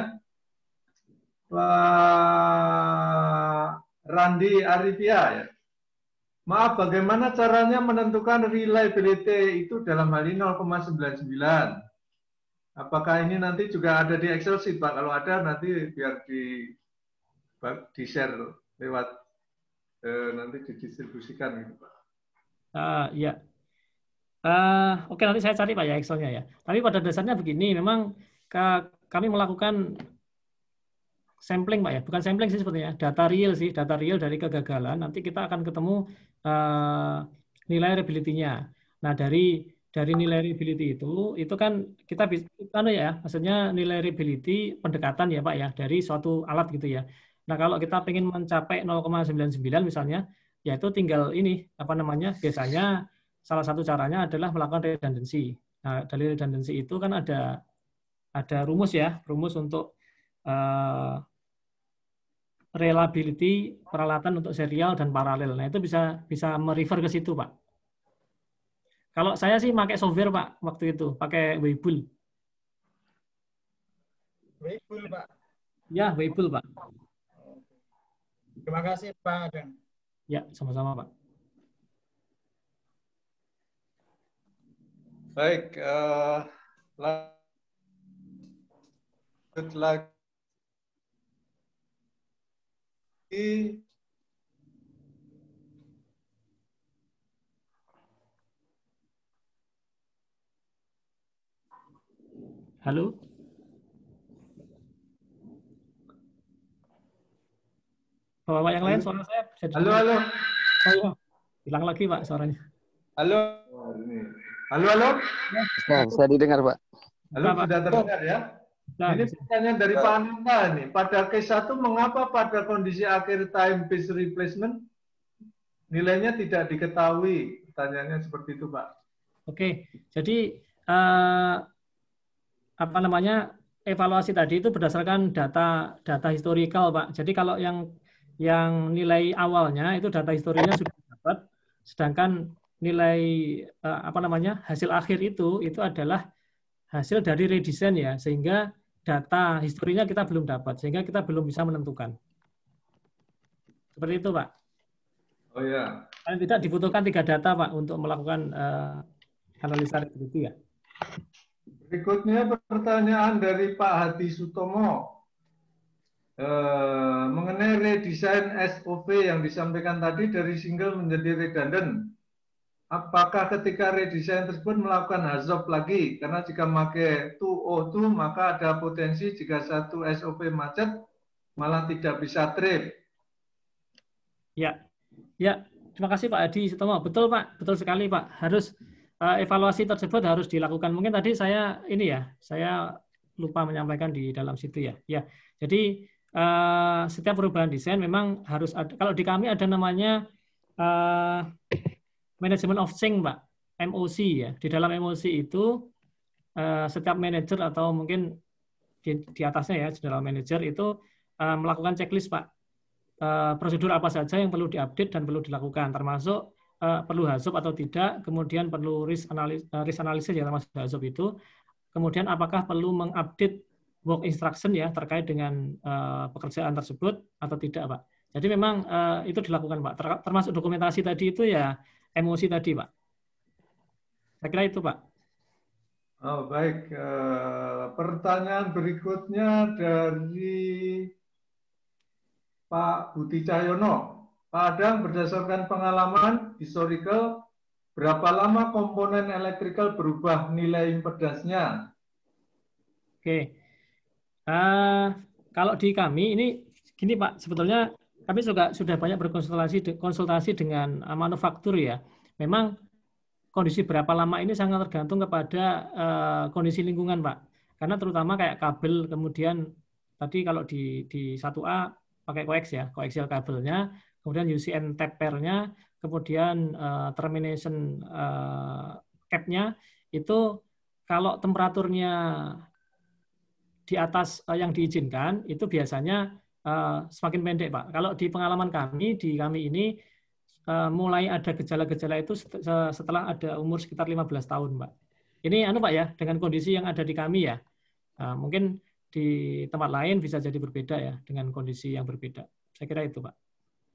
Speaker 3: Pak Randi Arifia ya. Maaf, bagaimana caranya menentukan reliability itu dalam hal ini 0,99? Apakah ini nanti juga ada di Excel sheet, Pak? Kalau ada nanti biar di-share lewat nanti didistribusikan gitu, Pak.
Speaker 2: Ya. Oke, nanti saya cari Pak ya Excel-nya ya. Tapi pada dasarnya begini, memang kami melakukan sampling Pak ya, bukan sampling sih sebetulnya, data real sih, data real dari kegagalan. Nanti kita akan ketemu nilai reliability-nya. Nah dari nilai reliability itu kan kita bisa, ya, maksudnya nilai reliability pendekatan ya Pak ya dari suatu alat gitu ya. Nah kalau kita ingin mencapai 0,99 misalnya, ya itu tinggal ini apa namanya biasanya. Salah satu caranya adalah melakukan redundancy. Nah, dari redundancy itu kan ada rumus ya, rumus untuk reliability peralatan untuk serial dan paralel. Nah, itu bisa merefer ke situ, Pak. Kalau saya sih pakai software, Pak, waktu itu, pakai Weibull.
Speaker 5: Weibull, Pak.
Speaker 2: Ya, Weibull, Pak.
Speaker 5: Terima kasih, Pak Adang.
Speaker 2: Ya, sama-sama, Pak.
Speaker 3: Baik, lanjut lagi.
Speaker 2: Halo? Bapak yang lain suara saya bisa
Speaker 3: Halo, halo.
Speaker 2: Oh iya, hilang lagi Pak suaranya.
Speaker 3: Halo. Halo, halo.
Speaker 4: Bisa didengar, Pak.
Speaker 3: Halo, sudah terdengar ya?
Speaker 2: Nah,
Speaker 3: ini pertanyaan dari Pak Ananda nih. Pada case 1, mengapa pada kondisi akhir time based replacement nilainya tidak diketahui? Pertanyaannya seperti itu, Pak.
Speaker 2: Oke, jadi apa namanya evaluasi tadi itu berdasarkan data historical, Pak. Jadi kalau yang nilai awalnya itu data historinya sudah dapat, sedangkan nilai apa namanya hasil akhir itu adalah hasil dari redesign ya, sehingga data historinya kita belum dapat, sehingga kita belum bisa menentukan. Seperti itu, Pak.
Speaker 3: Oh ya.
Speaker 2: Paling tidak dibutuhkan 3 data, Pak, untuk melakukan analisa reliability ya.
Speaker 3: Berikutnya pertanyaan dari Pak Hadi Sutomo. Mengenai redesign SOP yang disampaikan tadi dari single menjadi redundant. Apakah ketika redesign tersebut melakukan hazard lagi? Karena jika pakai 202 maka ada potensi jika satu SOP macet malah tidak bisa trip.
Speaker 2: Ya, terima kasih Pak Adi Sutomo. Betul Pak, betul sekali Pak. Harus evaluasi tersebut harus dilakukan. Mungkin tadi saya lupa menyampaikan di dalam situ ya. Ya, jadi setiap perubahan desain memang harus ada. Kalau di kami ada namanya Management of Change, Pak, MOC ya. Di dalam MOC itu setiap manajer atau mungkin di atasnya ya, general manager itu melakukan checklist, Pak. Prosedur apa saja yang perlu diupdate dan perlu dilakukan, termasuk perlu HAZOP atau tidak, kemudian perlu risk analysis ya termasuk HAZOP itu, kemudian apakah perlu mengupdate work instruction ya terkait dengan pekerjaan tersebut atau tidak, Pak. Jadi memang itu dilakukan, Pak. Termasuk dokumentasi tadi itu ya emosi tadi, Pak. Saya kira itu, Pak.
Speaker 3: Oh, baik. Pertanyaan berikutnya dari Pak Budi Cahyono. Pak Adang, berdasarkan pengalaman historical, berapa lama komponen elektrikal berubah nilai impedance-nya?
Speaker 2: Oke. kalau di kami ini gini Pak, sebetulnya kami juga sudah banyak konsultasi dengan manufaktur ya. Memang kondisi berapa lama ini sangat tergantung kepada kondisi lingkungan Pak. Karena terutama kayak kabel, kemudian tadi kalau di 1A pakai coax ya, coaxial kabelnya, kemudian UCN taper-nya, kemudian termination cap-nya, itu kalau temperaturnya di atas yang diizinkan, itu biasanya semakin pendek Pak. Kalau di pengalaman kami, di kami ini, mulai ada gejala-gejala itu setelah ada umur sekitar 15 tahun Pak. Ini Pak ya, dengan kondisi yang ada di kami ya. Mungkin di tempat lain bisa jadi berbeda ya, dengan kondisi yang berbeda. Saya kira itu Pak.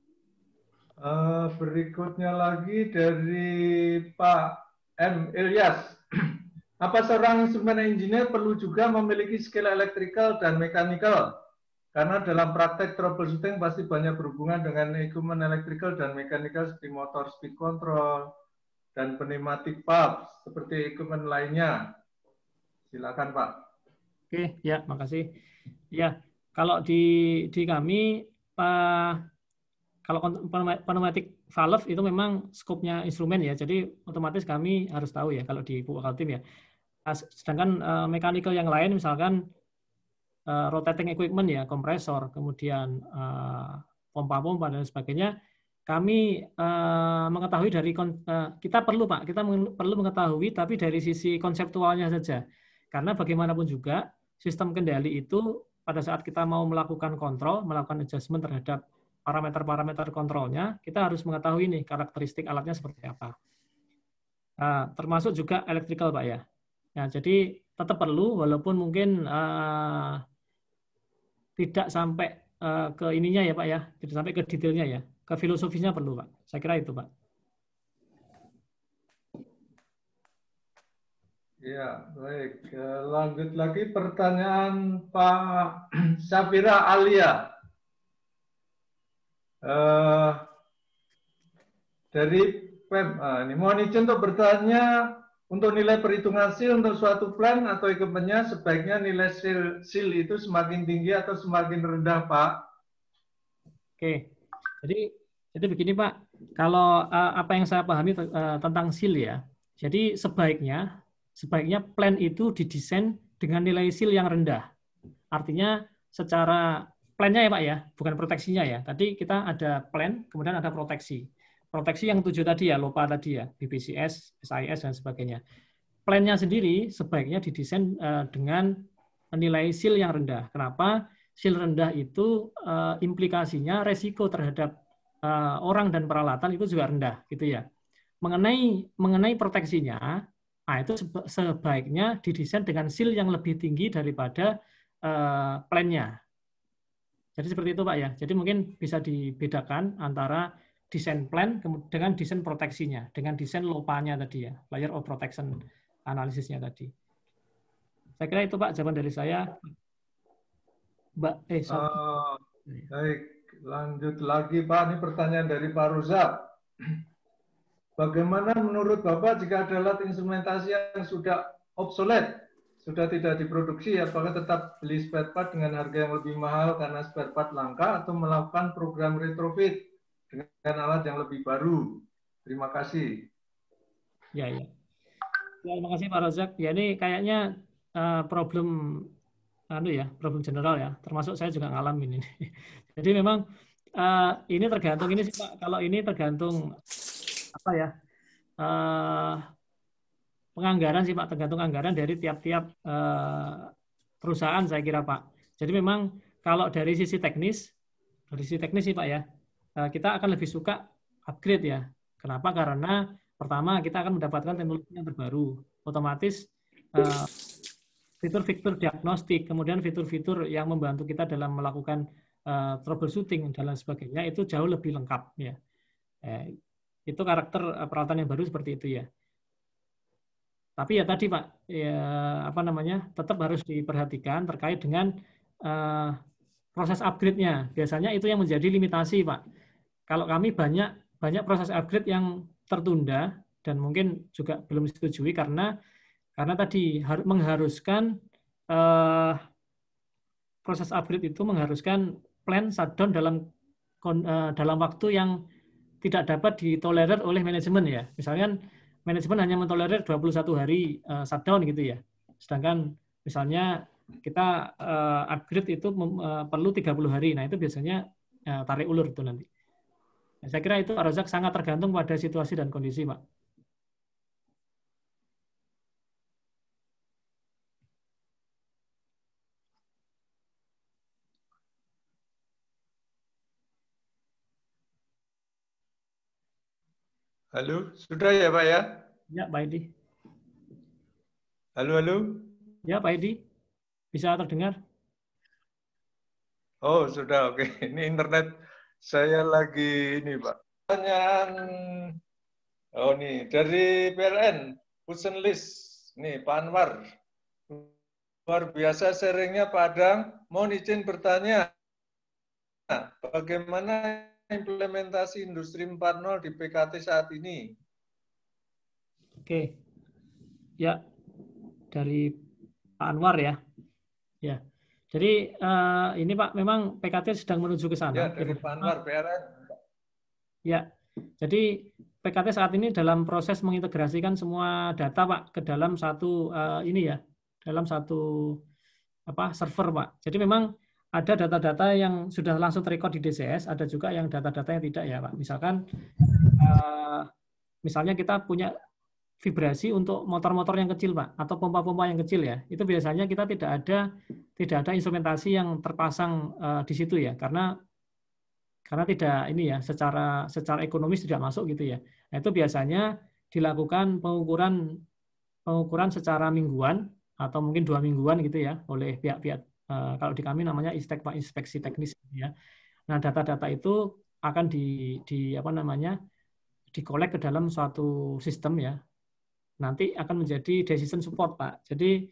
Speaker 3: Berikutnya lagi dari Pak M. Ilyas. Apa seorang instrumen engineer perlu juga memiliki skill electrical dan mechanical? Karena dalam praktek troubleshooting pasti banyak berhubungan dengan equipment electrical dan mechanical seperti motor speed control dan pneumatic valve seperti equipment lainnya. Silakan Pak.
Speaker 2: Oke, ya, makasih. Ya, kalau di kami, kalau pneumatic valve itu memang skopnya instrumen ya, jadi otomatis kami harus tahu ya kalau di Pupuk Kaltim ya. Sedangkan mechanical yang lain misalkan rotating equipment ya, kompresor, kemudian pompa-pompa dan sebagainya, kami mengetahui dari kita perlu Pak, kita perlu mengetahui tapi dari sisi konseptualnya saja. Karena bagaimanapun juga sistem kendali itu pada saat kita mau melakukan kontrol, melakukan adjustment terhadap parameter-parameter kontrolnya, kita harus mengetahui nih karakteristik alatnya seperti apa. Termasuk juga electrical Pak ya. Nah, jadi tetap perlu walaupun mungkin tidak sampai ke ininya ya Pak ya, tidak sampai ke detailnya ya, ke filosofisnya perlu Pak. Saya kira itu Pak.
Speaker 3: Ya, baik. Lanjut lagi pertanyaan Pak Safira Alia. Dari PEM, ini mohon izin untuk bertanya, untuk nilai perhitungan SIL untuk suatu plan atau equipment-nya sebaiknya nilai SIL itu semakin tinggi atau semakin rendah, Pak?
Speaker 2: Oke, jadi begini Pak, kalau apa yang saya pahami tentang SIL ya, jadi sebaiknya plan itu didesain dengan nilai SIL yang rendah. Artinya secara plan-nya ya Pak ya, bukan proteksinya ya. Tadi kita ada plan, kemudian ada proteksi. Proteksi yang 7 tadi ya, LOPA tadi ya, BPCS, SIS, dan sebagainya. Plan-nya sendiri sebaiknya didesain dengan nilai SIL yang rendah. Kenapa? SIL rendah itu implikasinya resiko terhadap orang dan peralatan itu juga rendah, gitu ya. Mengenai proteksinya, itu sebaiknya didesain dengan SIL yang lebih tinggi daripada plan-nya. Jadi seperti itu Pak ya. Jadi mungkin bisa dibedakan antara desain plan dengan desain proteksinya, dengan desain LOPA-nya tadi ya, layer of protection analisisnya tadi. Saya kira itu Pak jawaban dari saya. Mbak,
Speaker 3: baik, lanjut lagi Pak. Ini pertanyaan dari Pak Rozak. Bagaimana menurut Bapak jika ada alat instrumentasi yang sudah obsolete, sudah tidak diproduksi, apakah tetap beli spare part dengan harga yang lebih mahal karena spare part langka atau melakukan program retrofit dengan alat yang lebih baru? Terima kasih.
Speaker 2: Ya. Terima kasih Pak Rozak. Ya ini kayaknya problem general ya. Termasuk saya juga ngalamin ini. Jadi memang ini tergantung ini sih Pak. Kalau ini tergantung apa ya? Penganggaran sih Pak. Tergantung anggaran dari tiap-tiap perusahaan saya kira Pak. Jadi memang kalau dari sisi teknis sih Pak ya, kita akan lebih suka upgrade ya. Kenapa? Karena pertama kita akan mendapatkan teknologi yang terbaru. Otomatis fitur-fitur diagnostik, kemudian fitur-fitur yang membantu kita dalam melakukan troubleshooting dan lain sebagainya itu jauh lebih lengkap ya. Itu karakter peralatan yang baru seperti itu ya. Tapi ya tadi Pak, ya, tetap harus diperhatikan terkait dengan proses upgrade-nya. Biasanya itu yang menjadi limitasi Pak. Kalau kami banyak proses upgrade yang tertunda dan mungkin juga belum disetujui karena tadi mengharuskan proses upgrade itu mengharuskan plan shutdown dalam waktu yang tidak dapat ditolerir oleh manajemen ya. Misalkan manajemen hanya mentolerir 21 hari shutdown gitu ya. Sedangkan misalnya kita upgrade itu perlu 30 hari. Nah, itu biasanya tarik ulur itu nanti. Nah, saya kira itu Razak sangat tergantung pada situasi dan kondisi, Pak.
Speaker 3: Halo, sudah ya Pak ya?
Speaker 2: Ya, Pak Edi.
Speaker 3: Halo, halo.
Speaker 2: Ya, Pak Edi. Bisa terdengar?
Speaker 3: Oh, sudah, oke. Ini internet saya lagi ini, Pak. Pertanyaan, oh nih, dari PLN, Pusen List. Nih, Pak Anwar. Luar biasa sharingnya Pak Adang. Mohon izin bertanya, bagaimana implementasi Industri 4.0 di PKT saat ini?
Speaker 2: Oke. Ya, dari Pak Anwar ya. Ya. Jadi ini Pak, memang PKT sedang menuju ke sana.
Speaker 3: Ya, dari Pak Anwar, PLN.
Speaker 2: Ya, jadi PKT saat ini dalam proses mengintegrasikan semua data Pak ke dalam satu dalam satu server Pak. Jadi memang ada data-data yang sudah langsung terrecord di DCS, ada juga yang data-data yang tidak ya Pak. Misalnya kita punya vibrasi untuk motor-motor yang kecil Pak, atau pompa-pompa yang kecil ya. Itu biasanya kita tidak ada instrumentasi yang terpasang di situ ya, karena tidak ini ya, secara ekonomis tidak masuk gitu ya. Nah, itu biasanya dilakukan pengukuran secara mingguan atau mungkin 2 mingguan gitu ya oleh pihak-pihak kalau di kami namanya ISTEK Pak, inspeksi teknis ya. Nah, data-data itu akan dikolek ke dalam suatu sistem ya. Nanti akan menjadi decision support Pak. Jadi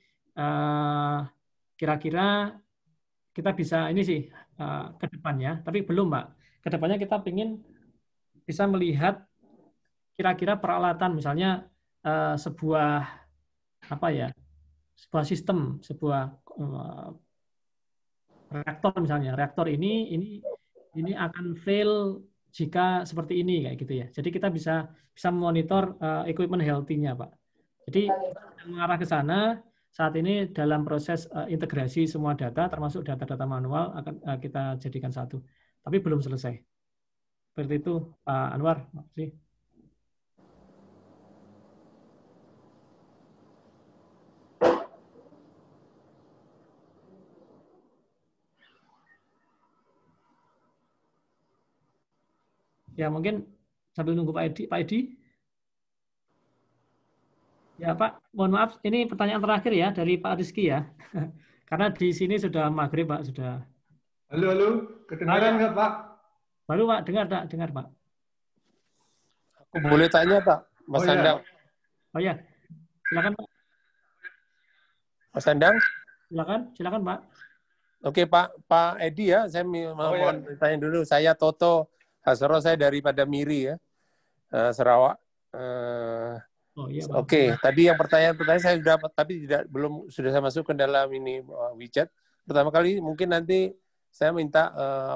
Speaker 2: kira-kira kita bisa ini sih ke depannya, tapi belum Pak. Ke depannya kita ingin bisa melihat kira-kira peralatan, misalnya sebuah sistem, sebuah reaktor misalnya. Reaktor ini akan fail jika seperti ini kayak gitu ya. Jadi kita bisa memonitor equipment healthy-nya Pak. Jadi mengarah ke sana. Saat ini dalam proses integrasi semua data, termasuk data-data manual, akan kita jadikan satu. Tapi belum selesai. Seperti itu, Pak Anwar. Makasih. Ya, mungkin sambil nunggu Pak Edi. Ya Pak, mohon maaf, ini pertanyaan terakhir ya dari Pak Rizky ya. Karena di sini sudah maghrib Pak, sudah.
Speaker 3: Halo, halo, kedengaran nggak Pak?
Speaker 2: Baru Pak, dengar Pak.
Speaker 6: Aku boleh tanya Pak, Mas Andang.
Speaker 2: Oh ya, silakan Pak.
Speaker 6: Mas Andang?
Speaker 2: Silakan Pak.
Speaker 6: Oke Pak Edi ya, saya mohon tanya dulu. Saya Toto Hasro, saya daripada Miri ya, Sarawak. Oke, tadi yang pertanyaan saya sudah, tapi belum sudah saya masuk ke dalam ini WeChat. Pertama kali mungkin nanti saya minta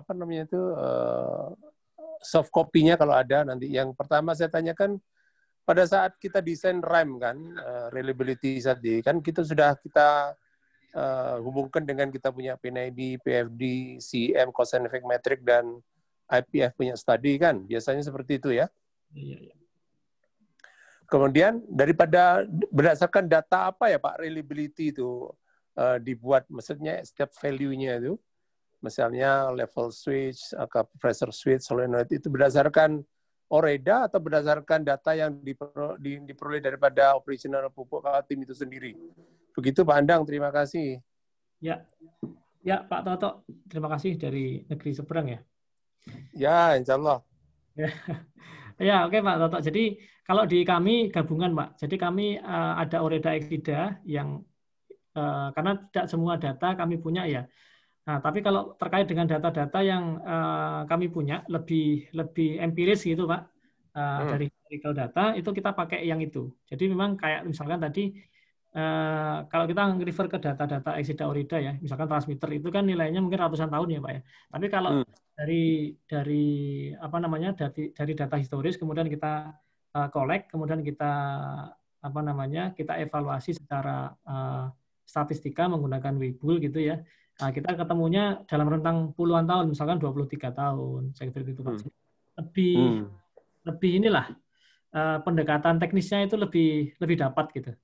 Speaker 6: soft copy-nya kalau ada nanti. Yang pertama saya tanyakan pada saat kita desain RAM kan, reliability tadi kan kita hubungkan dengan kita punya PNID, PFD, CM, Cost and Effect Metric dan IPF punya study kan, biasanya seperti itu ya.
Speaker 2: Iya.
Speaker 6: Kemudian berdasarkan data apa ya Pak reliability itu dibuat, maksudnya setiap value-nya itu, misalnya level switch, pressure switch, solenoid itu berdasarkan OREDA atau berdasarkan data yang diperoleh daripada operational pupuk tim itu sendiri. Begitu Pak Andang, terima kasih.
Speaker 2: Ya Pak Toto, terima kasih dari negeri seberang ya.
Speaker 6: Ya, insya Allah.
Speaker 2: Ya, oke Pak Toto. Jadi kalau di kami gabungan Pak, jadi kami ada OREDA Exida yang karena tidak semua data kami punya ya. Nah, tapi kalau terkait dengan data-data yang kami punya lebih empiris gitu Pak, dari historical data itu kita pakai yang itu. Jadi memang kayak misalkan tadi kalau kita refer ke data-data Exida Orida ya, misalkan transmitter itu kan nilainya mungkin ratusan tahun ya Pak ya. Tapi kalau dari apa namanya dari data historis kemudian kita collect, kemudian kita apa namanya kita evaluasi secara statistika menggunakan Weibull gitu ya. Nah, kita ketemunya dalam rentang puluhan tahun, misalkan 23 tahun, seperti itu Pak. Lebih inilah pendekatan teknisnya itu lebih dapat gitu.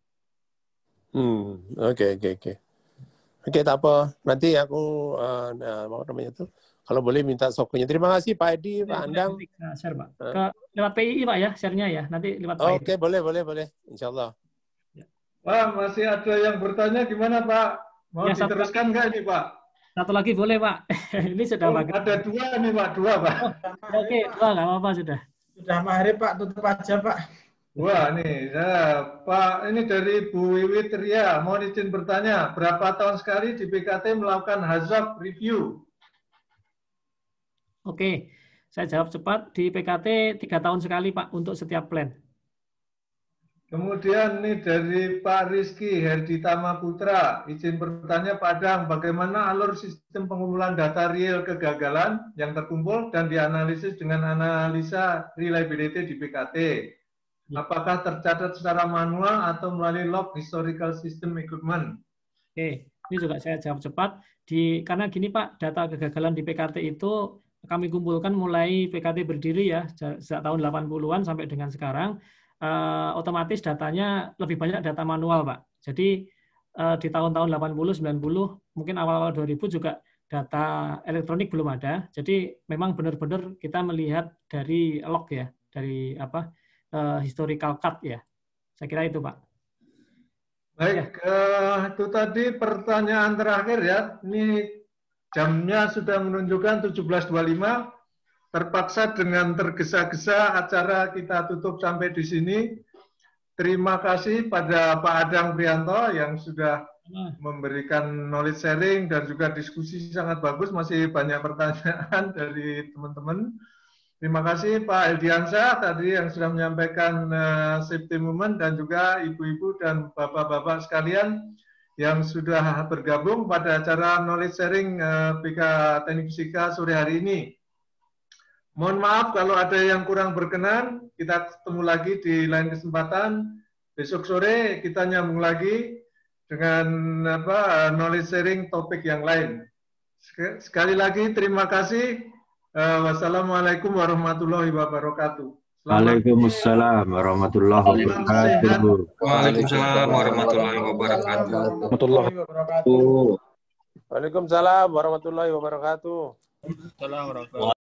Speaker 6: Oke, tak apa. Nanti aku mau namanya tuh, kalau boleh minta sokunya. Terima kasih Pak Edi, Pak Andang.
Speaker 2: Share Pak. Lewat PII Pak ya, share-nya ya. Nanti lewat PII.
Speaker 6: Oke, boleh. Insya Allah.
Speaker 3: Pak, masih ada yang bertanya gimana Pak? Mau diteruskan nggak ini Pak?
Speaker 2: Satu lagi boleh Pak. Ini sudah bagus.
Speaker 3: Ada dua nih Pak, dua Pak.
Speaker 2: Oke, dua nggak apa-apa sudah.
Speaker 5: Sudah maghrib Pak, tutup aja Pak.
Speaker 3: Wah, nih, Pak, ini dari Bu Wiwit Ria, mau izin bertanya, berapa tahun sekali di PKT melakukan hazard review?
Speaker 2: Oke, saya jawab cepat. Di PKT 3 tahun sekali Pak untuk setiap plan.
Speaker 3: Kemudian nih dari Pak Rizky Herditama Putra, izin bertanya Pak Dang, bagaimana alur sistem pengumpulan data real kegagalan yang terkumpul dan dianalisis dengan analisa reliability di PKT? Apakah tercatat secara manual atau melalui log historical system equipment?
Speaker 2: Oke, ini juga saya jawab cepat. Karena gini Pak, data kegagalan di PKT itu kami kumpulkan mulai PKT berdiri ya, sejak tahun 80-an sampai dengan sekarang. Otomatis datanya lebih banyak data manual Pak. Jadi di tahun-tahun 80, 90, mungkin awal-awal 2000 juga data elektronik belum ada. Jadi memang benar-benar kita melihat dari log ya, dari historical cut ya. Saya kira itu Pak.
Speaker 3: Baik, itu tadi pertanyaan terakhir ya. Ini jamnya sudah menunjukkan 17.25. Terpaksa dengan tergesa-gesa acara kita tutup sampai di sini. Terima kasih pada Pak Adang Prianto yang sudah memberikan knowledge sharing dan juga diskusi sangat bagus. Masih banyak pertanyaan dari teman-teman. Terima kasih Pak Eldiansyah tadi yang sudah menyampaikan safety movement dan juga ibu-ibu dan bapak-bapak sekalian yang sudah bergabung pada acara knowledge sharing BK Teknik Fisika sore hari ini. Mohon maaf kalau ada yang kurang berkenan, kita ketemu lagi di lain kesempatan. Besok sore kita nyambung lagi dengan knowledge sharing topik yang lain. Sekali lagi terima kasih. Wassalamualaikum warahmatullahi wabarakatuh.
Speaker 7: Waalaikumsalam warahmatullahi wabarakatuh.
Speaker 8: Waalaikumsalam warahmatullahi wabarakatuh.
Speaker 6: Waalaikumsalam warahmatullahi wabarakatuh.